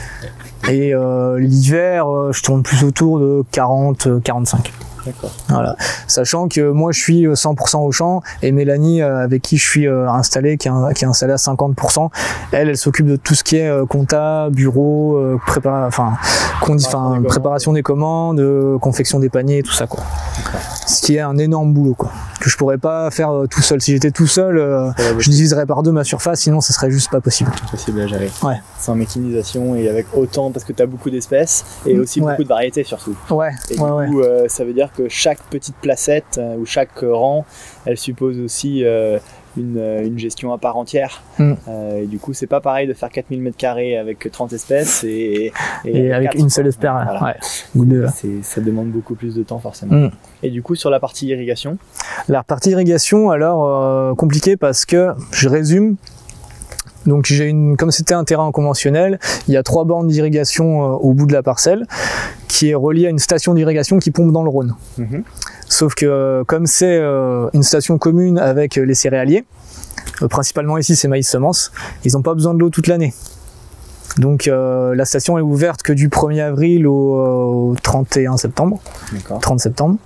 Et euh, l'hiver, euh, je tourne plus autour de quarante à quarante-cinq. D'accord. Voilà. Sachant que moi je suis cent pour cent au champ et Mélanie euh, avec qui je suis euh, installé, qui est, qui est installée à cinquante pour cent, elle, elle s'occupe de tout ce qui est euh, compta, bureau, euh, prépara enfin, préparation, des préparation des commandes, euh, confection des paniers, tout ça quoi. Ce qui est un énorme boulot quoi, que je pourrais pas faire euh, tout seul. Si j'étais tout seul, euh, je diviserais par deux ma surface, sinon ça serait juste pas possible. Impossible à gérer. Ouais. Sans mécanisation et avec autant, parce que tu as beaucoup d'espèces et aussi ouais. beaucoup de variétés surtout. Ouais. Et ouais, du coup, ouais. euh, ça veut dire que chaque petite placette euh, ou chaque rang, elle suppose aussi euh, une, une gestion à part entière. Mm. Euh, et du coup, c'est pas pareil de faire quatre mille mètres carrés avec trente espèces et, et, et avec quatre, une seule espèce. Voilà. Ouais. Ou deux. Ça demande beaucoup plus de temps forcément. Mm. Et du coup, sur la partie irrigation? La partie irrigation, alors euh, compliqué parce que, je résume, donc j'ai une, comme c'était un terrain conventionnel, il y a trois bornes d'irrigation euh, au bout de la parcelle qui est reliée à une station d'irrigation qui pompe dans le Rhône. Mm-hmm. Sauf que euh, comme c'est euh, une station commune avec les céréaliers, euh, principalement ici c'est maïs semences, ils n'ont pas besoin de l'eau toute l'année. Donc euh, la station est ouverte que du premier avril au, au trente et un septembre, trente septembre.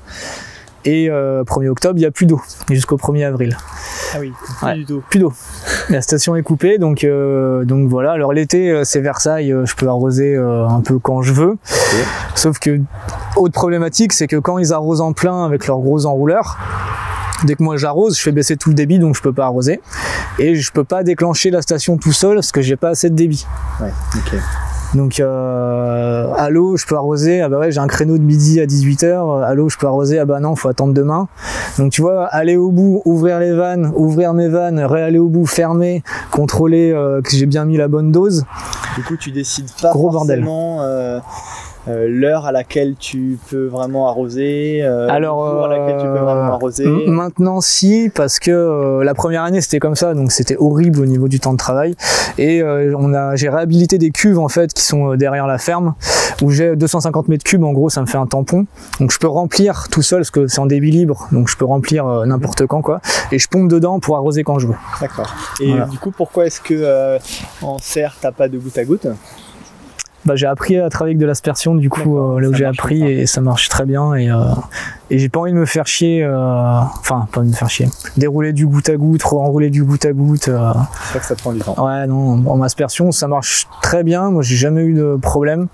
Et euh, premier octobre, il n'y a plus d'eau jusqu'au premier avril. Ah oui, plus ouais, du tout. Plus d'eau. La station est coupée, donc euh, donc voilà. Alors l'été, c'est Versailles, je peux arroser euh, un peu quand je veux. Okay. Sauf que autre problématique, c'est que quand ils arrosent en plein avec leurs gros enrouleurs, dès que moi j'arrose, je fais baisser tout le débit, donc je peux pas arroser. Et je peux pas déclencher la station tout seul parce que j'ai pas assez de débit. Ouais, ok. Donc euh, à l'eau je peux arroser, ah bah ouais j'ai un créneau de midi à dix-huit heures, à l'eau je peux arroser, ah bah non faut attendre demain. Donc tu vois, aller au bout, ouvrir les vannes, ouvrir mes vannes, réaller au bout, fermer, contrôler euh, que j'ai bien mis la bonne dose. Du coup tu décides pas Gros forcément euh, euh, l'heure à laquelle tu peux vraiment arroser, euh, alors le jour à laquelle tu peux vraiment arroser. Maintenant si, parce que euh, la première année c'était comme ça, donc c'était horrible au niveau du temps de travail. Et euh, on a, j'ai réhabilité des cuves en fait qui sont derrière la ferme où j'ai deux cent cinquante mètres cubes, en gros ça me fait un tampon. Donc je peux remplir tout seul parce que c'est en débit libre, donc je peux remplir euh, n'importe quand quoi. Et je pompe dedans pour arroser quand je veux. D'accord. Et voilà. Du coup pourquoi est-ce que euh, en serre t'as pas de goutte à goutte? Bah, j'ai appris à travailler avec de l'aspersion du coup euh, là où j'ai appris et ça marche très bien et, euh, et j'ai pas envie de me faire chier, euh, enfin pas envie de me faire chier, dérouler du goutte à goutte, enrouler du goutte à goutte. Euh, c'est vrai que ça prend du temps. Ouais non, en aspersion ça marche très bien, moi j'ai jamais eu de problème.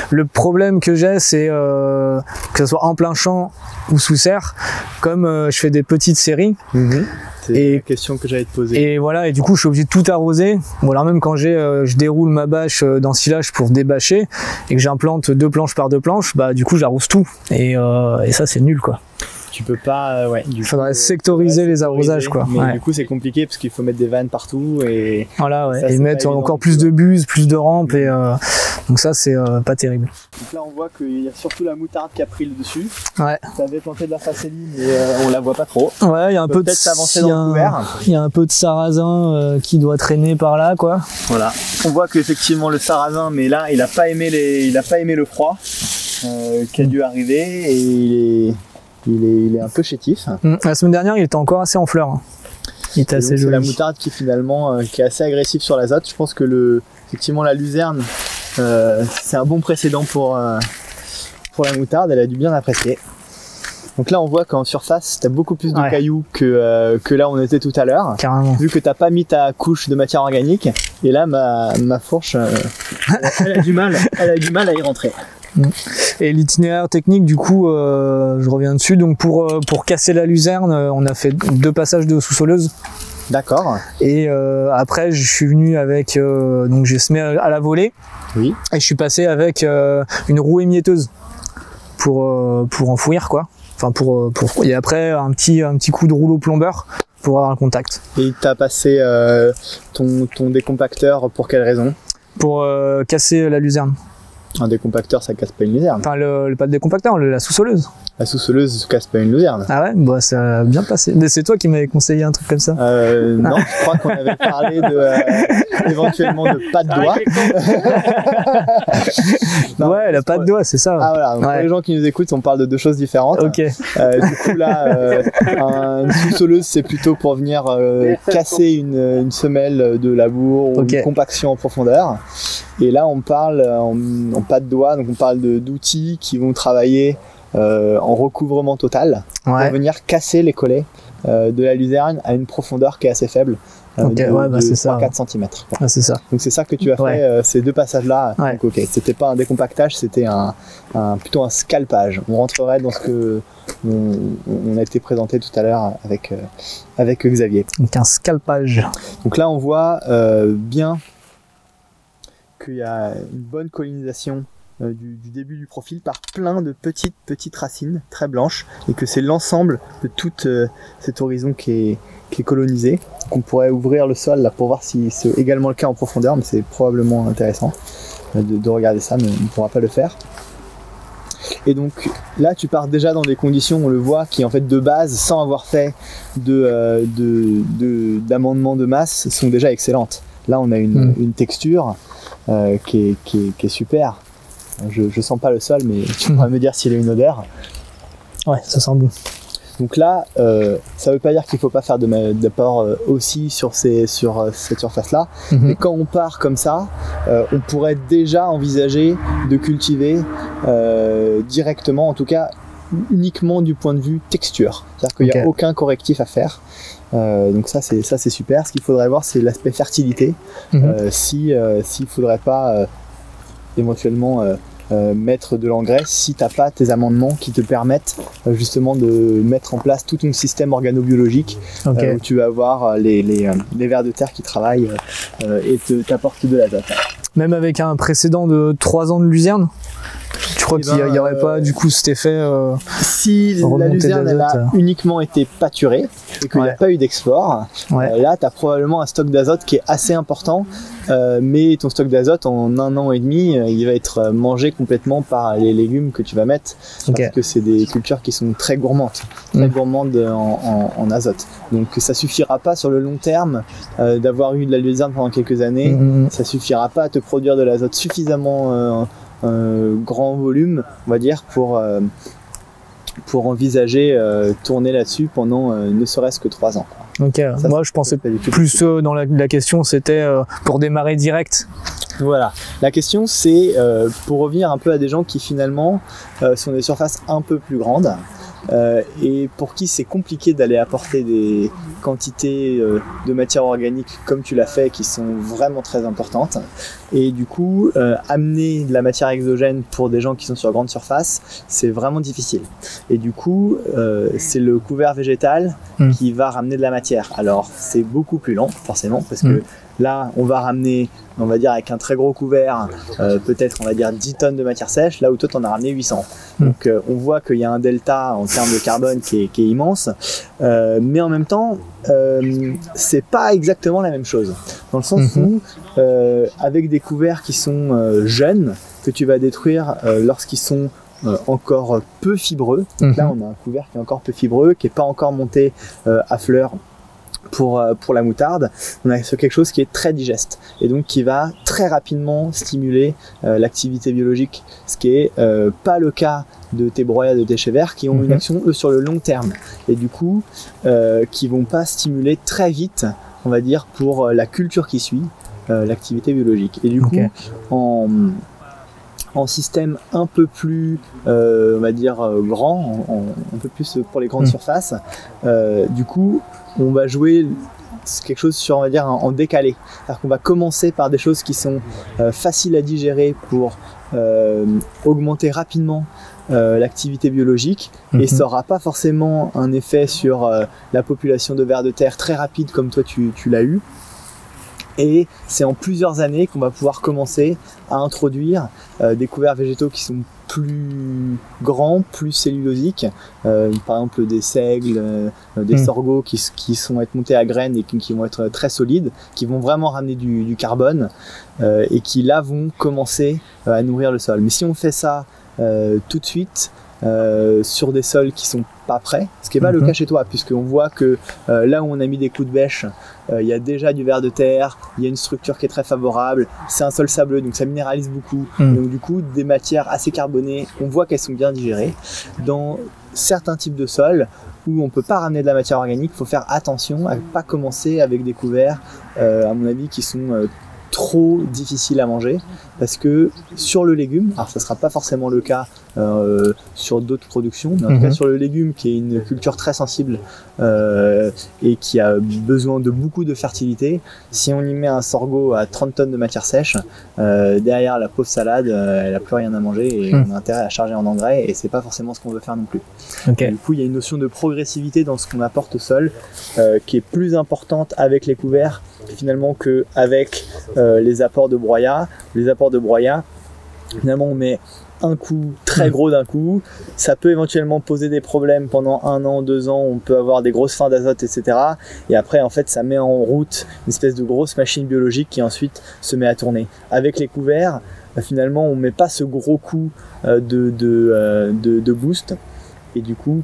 Le problème que j'ai, c'est euh, que ce soit en plein champ ou sous serre, comme euh, je fais des petites séries. Mmh. C'est Et, la question que j'allais te poser. Et voilà, et du coup, je suis obligé de tout arroser. Bon, alors même quand j'ai, euh, je déroule ma bâche euh, dans silage pour débâcher et que j'implante deux planches par deux planches, bah du coup, j'arrose tout. Et, euh, et ça, c'est nul, quoi. Tu peux pas, euh, ouais. Il faudrait coup, sectoriser ouais, les arrosages, quoi. Mais ouais. du coup, c'est compliqué parce qu'il faut mettre des vannes partout et. Voilà, ouais. Ça, et mettre encore plus de buses, plus de rampes, et euh, donc ça, c'est euh, pas terrible. Donc là, on voit qu'il y a surtout la moutarde qui a pris le dessus. Ouais. Ça avait tenté de la facélie, mais euh, on la voit pas trop. Ouais, il y a un peu de s'avancer dans le couvert. Il y a un peu de sarrasin euh, qui doit traîner par là, quoi. Voilà. On voit qu'effectivement le sarrasin, mais là, il a pas aimé les, il a pas aimé le froid euh, qui a dû arriver et il est. Il est, il est un peu chétif. Mmh. La semaine dernière, il était encore assez en fleurs. Il était assez joli. C'est la moutarde qui finalement euh, qui est assez agressive sur l'azote. Je pense que le, effectivement la luzerne, euh, c'est un bon précédent pour euh, pour la moutarde. Elle a dû bien apprécier. Donc là, on voit qu'en surface, t'as beaucoup plus de ouais. cailloux que euh, que là où on était tout à l'heure. Carrément. Vu que t'as pas mis ta couche de matière organique. Et là, ma ma fourche, euh, elle a du mal, elle a du mal à y rentrer. Et l'itinéraire technique, du coup, euh, je reviens dessus. Donc pour euh, pour casser la luzerne, euh, on a fait deux passages de sous-soleuse. D'accord. Et euh, après, je suis venu avec euh, donc j'ai semé à la volée. Oui. Et je suis passé avec euh, une roue émietteuse pour euh, pour enfouir quoi. Enfin pour pour et après un petit un petit coup de rouleau plombeur pour avoir le contact. Et t'as passé euh, ton ton décompacteur pour quelle raison? Pour euh, casser la luzerne. Un décompacteur, ça casse pas une luzerne. Enfin, le, le pas de décompacteur, le, la sous-soleuse. La sous-soleuse casse pas une luzerne. Ah ouais, bah ça a bien passé. Mais c'est toi qui m'avais conseillé un truc comme ça. Euh, non, je crois qu'on avait parlé de euh, éventuellement de pas de doigt. non, ouais, la pas de doigt, c'est ça. Ah voilà. Donc ouais. Pour les gens qui nous écoutent, on parle de deux choses différentes. Ok. Euh, du coup là, euh, un, une sous-soleuse, c'est plutôt pour venir euh, casser une, une semelle de labour ou okay. une compaction en profondeur. Et là, on parle en, en pas de doigt, donc on parle d'outils qui vont travailler euh, en recouvrement total ouais. pour venir casser les collets euh, de la luzerne à une profondeur qui est assez faible, euh, okay, de, ouais, bah de trois à quatre centimètres. Ah, c'est ça. Donc c'est ça que tu as ouais. fait, euh, ces deux passages-là. Ouais. Donc ok, c'était pas un décompactage, c'était un, un, plutôt un scalpage. On rentrerait dans ce que on, on a été présenté tout à l'heure avec, euh, avec Xavier. Donc un scalpage. Donc là, on voit euh, bien qu'il y a une bonne colonisation euh, du, du début du profil par plein de petites petites racines très blanches et que c'est l'ensemble de tout euh, cet horizon qui est, qui est colonisé. Donc on pourrait ouvrir le sol là pour voir si c'est également le cas en profondeur, mais c'est probablement intéressant euh, de, de regarder ça, mais on ne pourra pas le faire. Et donc là tu pars déjà dans des conditions, on le voit, qui en fait de base, sans avoir fait de, euh, de, de, d'amendement de masse, sont déjà excellentes. Là on a une, mmh. une texture Euh, qui, est, qui, est, qui est super. Je, je sens pas le sol, mais tu pourras me dire s'il a une odeur. Ouais, ça sent bon. Donc là, euh, ça veut pas dire qu'il faut pas faire d'apport euh, aussi sur, ces, sur euh, cette surface-là. Mm-hmm. Mais quand on part comme ça, euh, on pourrait déjà envisager de cultiver euh, directement, en tout cas uniquement du point de vue texture. C'est-à-dire qu'il n'y okay. a aucun correctif à faire. Euh, donc ça c'est ça c'est super. Ce qu'il faudrait voir, c'est l'aspect fertilité. Mmh. Euh, si euh, s'il faudrait pas euh, éventuellement euh, euh, mettre de l'engrais si t'as pas tes amendements qui te permettent euh, justement de mettre en place tout ton système organobiologique okay. euh, où tu vas avoir les les, euh, les vers de terre qui travaillent euh, et te t'apportent de l'azote. Même avec un précédent de trois ans de luzerne. Tu crois qu'il n'y ben, aurait euh, pas du coup cet effet euh, si la luzerne elle a uniquement été pâturée et qu'il n'y ouais. a pas eu d'export, ouais. euh, là tu as probablement un stock d'azote qui est assez important, euh, mais ton stock d'azote en un an et demi, euh, il va être mangé complètement par les légumes que tu vas mettre, okay. parce que c'est des cultures qui sont très gourmandes, très mmh. gourmandes en, en, en azote. Donc ça suffira pas sur le long terme euh, d'avoir eu de la luzerne pendant quelques années, mmh. ça suffira pas à te produire de l'azote suffisamment euh, Euh, grand volume, on va dire, pour euh, pour envisager euh, tourner là-dessus pendant euh, ne serait-ce que trois ans. Ok, ça, moi je pensais plus euh, dans la, la question, c'était euh, pour démarrer direct. Voilà, la question c'est euh, pour revenir un peu à des gens qui finalement euh, sont des surfaces un peu plus grandes. euh, et pour qui c'est compliqué d'aller apporter des quantités euh, de matière organique comme tu l'as fait, qui sont vraiment très importantes. Et du coup, euh, amener de la matière exogène pour des gens qui sont sur grande surface, c'est vraiment difficile. Et du coup, euh, c'est le couvert végétal mmh. qui va ramener de la matière. Alors, c'est beaucoup plus lent, forcément, parce que mmh. là, on va ramener, on va dire, avec un très gros couvert, euh, peut-être, on va dire, dix tonnes de matière sèche, là où toi, t'en as ramené huit cents. Mmh. Donc, euh, on voit qu'il y a un delta en termes de carbone qui est, qui est immense, euh, mais en même temps, euh, c'est pas exactement la même chose. Dans le sens mmh. où, euh, avec des couverts qui sont euh, jeunes, que tu vas détruire euh, lorsqu'ils sont euh, encore peu fibreux. Donc mmh. là, on a un couvert qui est encore peu fibreux, qui n'est pas encore monté euh, à fleur pour, euh, pour la moutarde. On a sur quelque chose qui est très digeste et donc qui va très rapidement stimuler euh, l'activité biologique, ce qui est euh, pas le cas de tes broyats, de tes chais verts, qui ont mmh. une action eux sur le long terme et du coup euh, qui vont pas stimuler très vite, on va dire, pour la culture qui suit euh, l'activité biologique. Et du okay. coup, en en système un peu plus, euh, on va dire, euh, grand, en, en, un peu plus pour les grandes mmh. surfaces, euh, du coup, on va jouer quelque chose sur, on va dire, en, en décalé. C'est-à-dire qu'on va commencer par des choses qui sont euh, faciles à digérer pour euh, augmenter rapidement euh, l'activité biologique mmh. et ça n'aura pas forcément un effet sur euh, la population de vers de terre très rapide comme toi tu, tu l'as eu. Et c'est en plusieurs années qu'on va pouvoir commencer à introduire euh, des couverts végétaux qui sont plus grands, plus cellulosiques, euh, par exemple des seigles, euh, des mmh. sorgho qui, qui sont être montés à graines et qui, qui vont être très solides, qui vont vraiment ramener du, du carbone euh, et qui là vont commencer euh, à nourrir le sol. Mais si on fait ça euh, tout de suite, Euh, sur des sols qui sont pas prêts, ce qui n'est pas mmh. le cas chez toi, puisqu'on voit que euh, là où on a mis des coups de bêche, il euh, y a déjà du vers de terre, il y a une structure qui est très favorable, c'est un sol sableux, donc ça minéralise beaucoup, mmh. donc du coup des matières assez carbonées, on voit qu'elles sont bien digérées. Dans certains types de sols où on ne peut pas ramener de la matière organique, il faut faire attention à ne pas commencer avec des couverts, euh, à mon avis, qui sont euh, trop difficile à manger, parce que sur le légume, alors ça sera pas forcément le cas euh, sur d'autres productions, mais en mmh. tout cas sur le légume qui est une culture très sensible euh, et qui a besoin de beaucoup de fertilité, si on y met un sorgho à trente tonnes de matière sèche, euh, derrière la pauvre salade, euh, elle a plus rien à manger et mmh. on a intérêt à charger en engrais et c'est pas forcément ce qu'on veut faire non plus. Okay. Du coup, il y a une notion de progressivité dans ce qu'on apporte au sol euh, qui est plus importante avec les couverts finalement qu'avec euh, les apports de broyat. Les apports de broyat, finalement on met un coup très gros d'un coup, ça peut éventuellement poser des problèmes pendant un an, deux ans, on peut avoir des grosses fins d'azote, et cetera. Et après en fait ça met en route une espèce de grosse machine biologique qui ensuite se met à tourner. Avec les couverts, bah, finalement on met pas ce gros coup euh, de, de, euh, de, de boost et du coup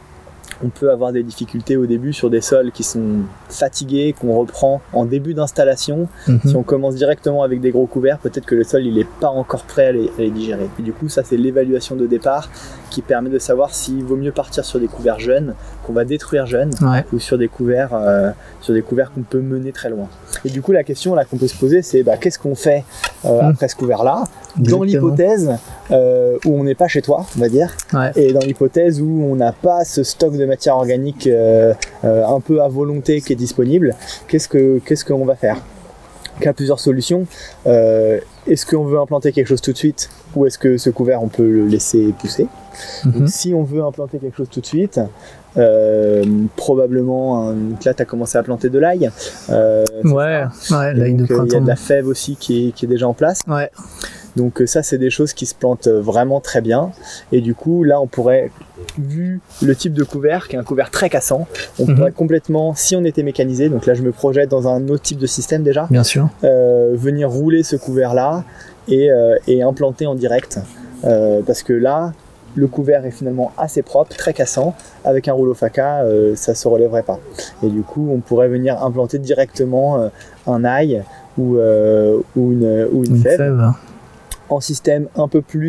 on peut avoir des difficultés au début sur des sols qui sont fatigués, qu'on reprend en début d'installation. Mmh. Si on commence directement avec des gros couverts, peut-être que le sol il n'est pas encore prêt à les, à les digérer. Et du coup, ça c'est l'évaluation de départ qui permet de savoir s'il vaut mieux partir sur des couverts jeunes, qu'on va détruire jeunes, ouais. ou sur des couverts, euh, sur des couverts qu'on peut mener très loin. Et du coup, la question là qu'on peut se poser, c'est bah, qu'est-ce qu'on fait euh, mmh. après ce couvert-là, dans l'hypothèse euh, où on n'est pas chez toi, on va dire, ouais. et dans l'hypothèse où on n'a pas ce stock de matière organique euh, euh, un peu à volonté qui est disponible, qu'est-ce que qu'est-ce qu'on va faire? Il y a plusieurs solutions. Euh, est-ce qu'on veut implanter quelque chose tout de suite ou est-ce que ce couvert on peut le laisser pousser? Mm-hmm. Donc, si on veut implanter quelque chose tout de suite, euh, probablement, un, donc là tu as commencé à planter de l'ail. Euh, ouais, ouais, l'ail de printemps. Il y a de la fève aussi qui est, qui est déjà en place. Ouais. Donc ça c'est des choses qui se plantent vraiment très bien et du coup là on pourrait, vu le type de couvert qui est un couvert très cassant, on mmh. pourrait complètement, si on était mécanisé, donc là je me projette dans un autre type de système déjà, bien sûr, euh, venir rouler ce couvert là et, euh, et implanter en direct euh, parce que là le couvert est finalement assez propre, très cassant, avec un rouleau faca euh, ça se relèverait pas et du coup on pourrait venir implanter directement euh, un ail ou, euh, ou une, ou une, une fève, fève. En système un peu plus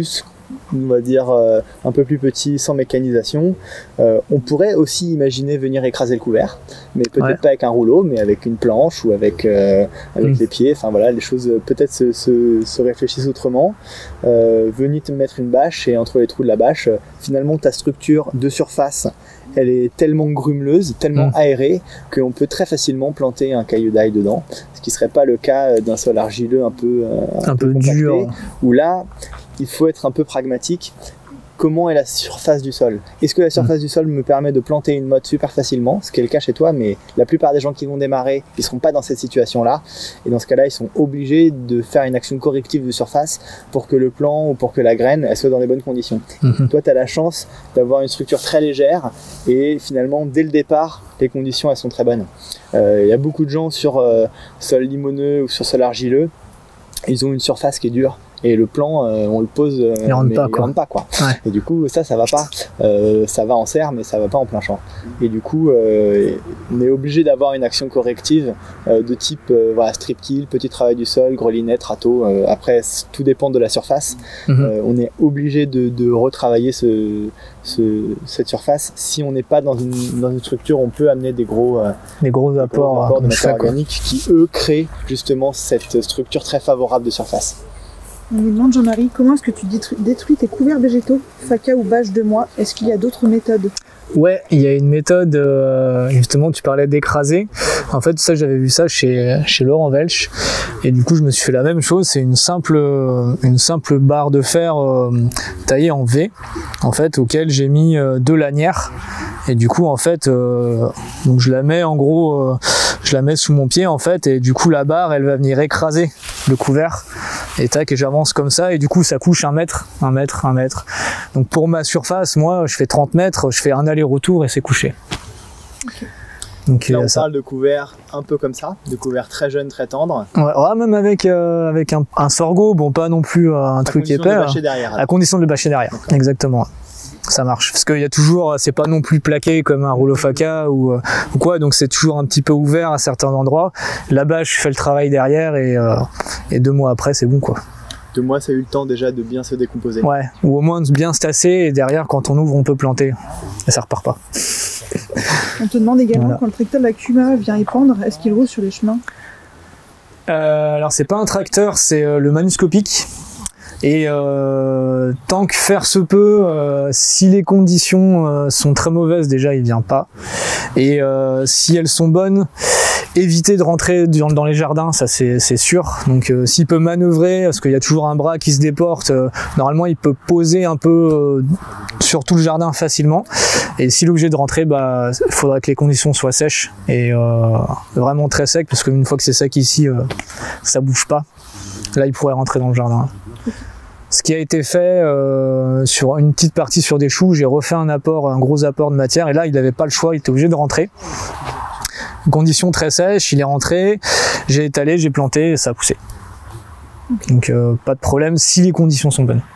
on va dire euh, un peu plus petit, sans mécanisation, euh, on pourrait aussi imaginer venir écraser le couvert, mais peut-être ouais. pas avec un rouleau, mais avec une planche ou avec, euh, avec mmh. les pieds. Enfin voilà, les choses peut-être se, se, se réfléchissent autrement. Euh, venir te mettre une bâche et entre les trous de la bâche, finalement ta structure de surface, elle est tellement grumeleuse, tellement mmh. aérée, qu'on peut très facilement planter un caillou d'ail dedans, ce qui ne serait pas le cas d'un sol argileux un peu, euh, un un peu, peu compacté, dur, où là, il faut être un peu pragmatique. Comment est la surface du sol? Est-ce que la surface mmh. du sol me permet de planter une motte super facilement, ce qui est le cas chez toi, mais la plupart des gens qui vont démarrer, ils ne seront pas dans cette situation-là, et dans ce cas-là, ils sont obligés de faire une action corrective de surface pour que le plant ou pour que la graine, elle soit dans les bonnes conditions. Mmh. Toi, tu as la chance d'avoir une structure très légère, et finalement, dès le départ, les conditions, elles sont très bonnes. Il euh, y a beaucoup de gens sur euh, sol limoneux ou sur sol argileux, ils ont une surface qui est dure. Et le plan, euh, on le pose, euh, il rentre mais pas, il quoi. rentre pas, quoi. Ouais. Et du coup, ça, ça va pas. Euh, ça va en serre, mais ça va pas en plein champ. Et du coup, euh, on est obligé d'avoir une action corrective euh, de type euh, voilà, strip kill, petit travail du sol, grelinette, râteau. Euh, après, tout dépend de la surface. Mm-hmm. euh, on est obligé de, de retravailler ce, ce, cette surface. Si on n'est pas dans une, dans une structure, on peut amener des gros, euh, des gros apports, gros apports de matière fait, organique qui, eux, créent justement cette structure très favorable de surface. On nous demande, Jean-Marie, comment est-ce que tu détruis tes couverts végétaux, faca ou bâche de mois? Est-ce qu'il y a d'autres méthodes? Ouais, il y a une méthode, euh, justement, tu parlais d'écraser. En fait, ça, j'avais vu ça chez, chez Laurent Welch. Et du coup, je me suis fait la même chose. C'est une simple, une simple barre de fer euh, taillée en V, en fait, auquel j'ai mis euh, deux lanières. Et du coup, en fait, euh, donc je la mets, en gros, euh, je la mets sous mon pied, en fait, et du coup, la barre, elle va venir écraser le couvert. Et tac, et j'avance comme ça, et du coup, ça couche un mètre, un mètre, un mètre. Donc, pour ma surface, moi, je fais trente mètres, je fais un aller-retour et c'est couché. Okay. Donc, là, on ça. parle de couverts un peu comme ça, de couverts très jeunes, très tendres. Ouais, ouais même avec, euh, avec un, un sorgho, bon, pas non plus euh, un à truc épais. À condition de derrière. À condition de le bâcher derrière, exactement. Ça marche, parce qu'il y a toujours, c'est pas non plus plaqué comme un rouleau faca ou, euh, ou quoi, donc c'est toujours un petit peu ouvert à certains endroits. La bâche fait le travail derrière et, euh, et deux mois après c'est bon, quoi. Deux mois, ça a eu le temps déjà de bien se décomposer. Ouais, ou au moins de bien se tasser, et derrière quand on ouvre on peut planter et ça repart pas. On te demande également, voilà. Quand le tracteur de la Cuma vient épandre, est-ce qu'il roule sur les chemins? euh, Alors c'est pas un tracteur, c'est euh, le manuscopique. Et euh, tant que faire se peut, euh, si les conditions euh, sont très mauvaises, déjà il vient pas. Et euh, si elles sont bonnes, éviter de rentrer dans, dans les jardins, ça c'est sûr. Donc euh, s'il peut manœuvrer, parce qu'il y a toujours un bras qui se déporte, euh, normalement il peut poser un peu euh, sur tout le jardin facilement. Et s'il est obligé de rentrer, bah il faudra que les conditions soient sèches et euh, vraiment très sec, parce qu'une fois que c'est sec ici, euh, ça bouge pas. Là il pourrait rentrer dans le jardin. Ce qui a été fait euh, sur une petite partie sur des choux, j'ai refait un apport, un gros apport de matière, et là il n'avait pas le choix, il était obligé de rentrer. Conditions très sèches, il est rentré, j'ai étalé, j'ai planté et ça a poussé. Donc euh, pas de problème si les conditions sont bonnes.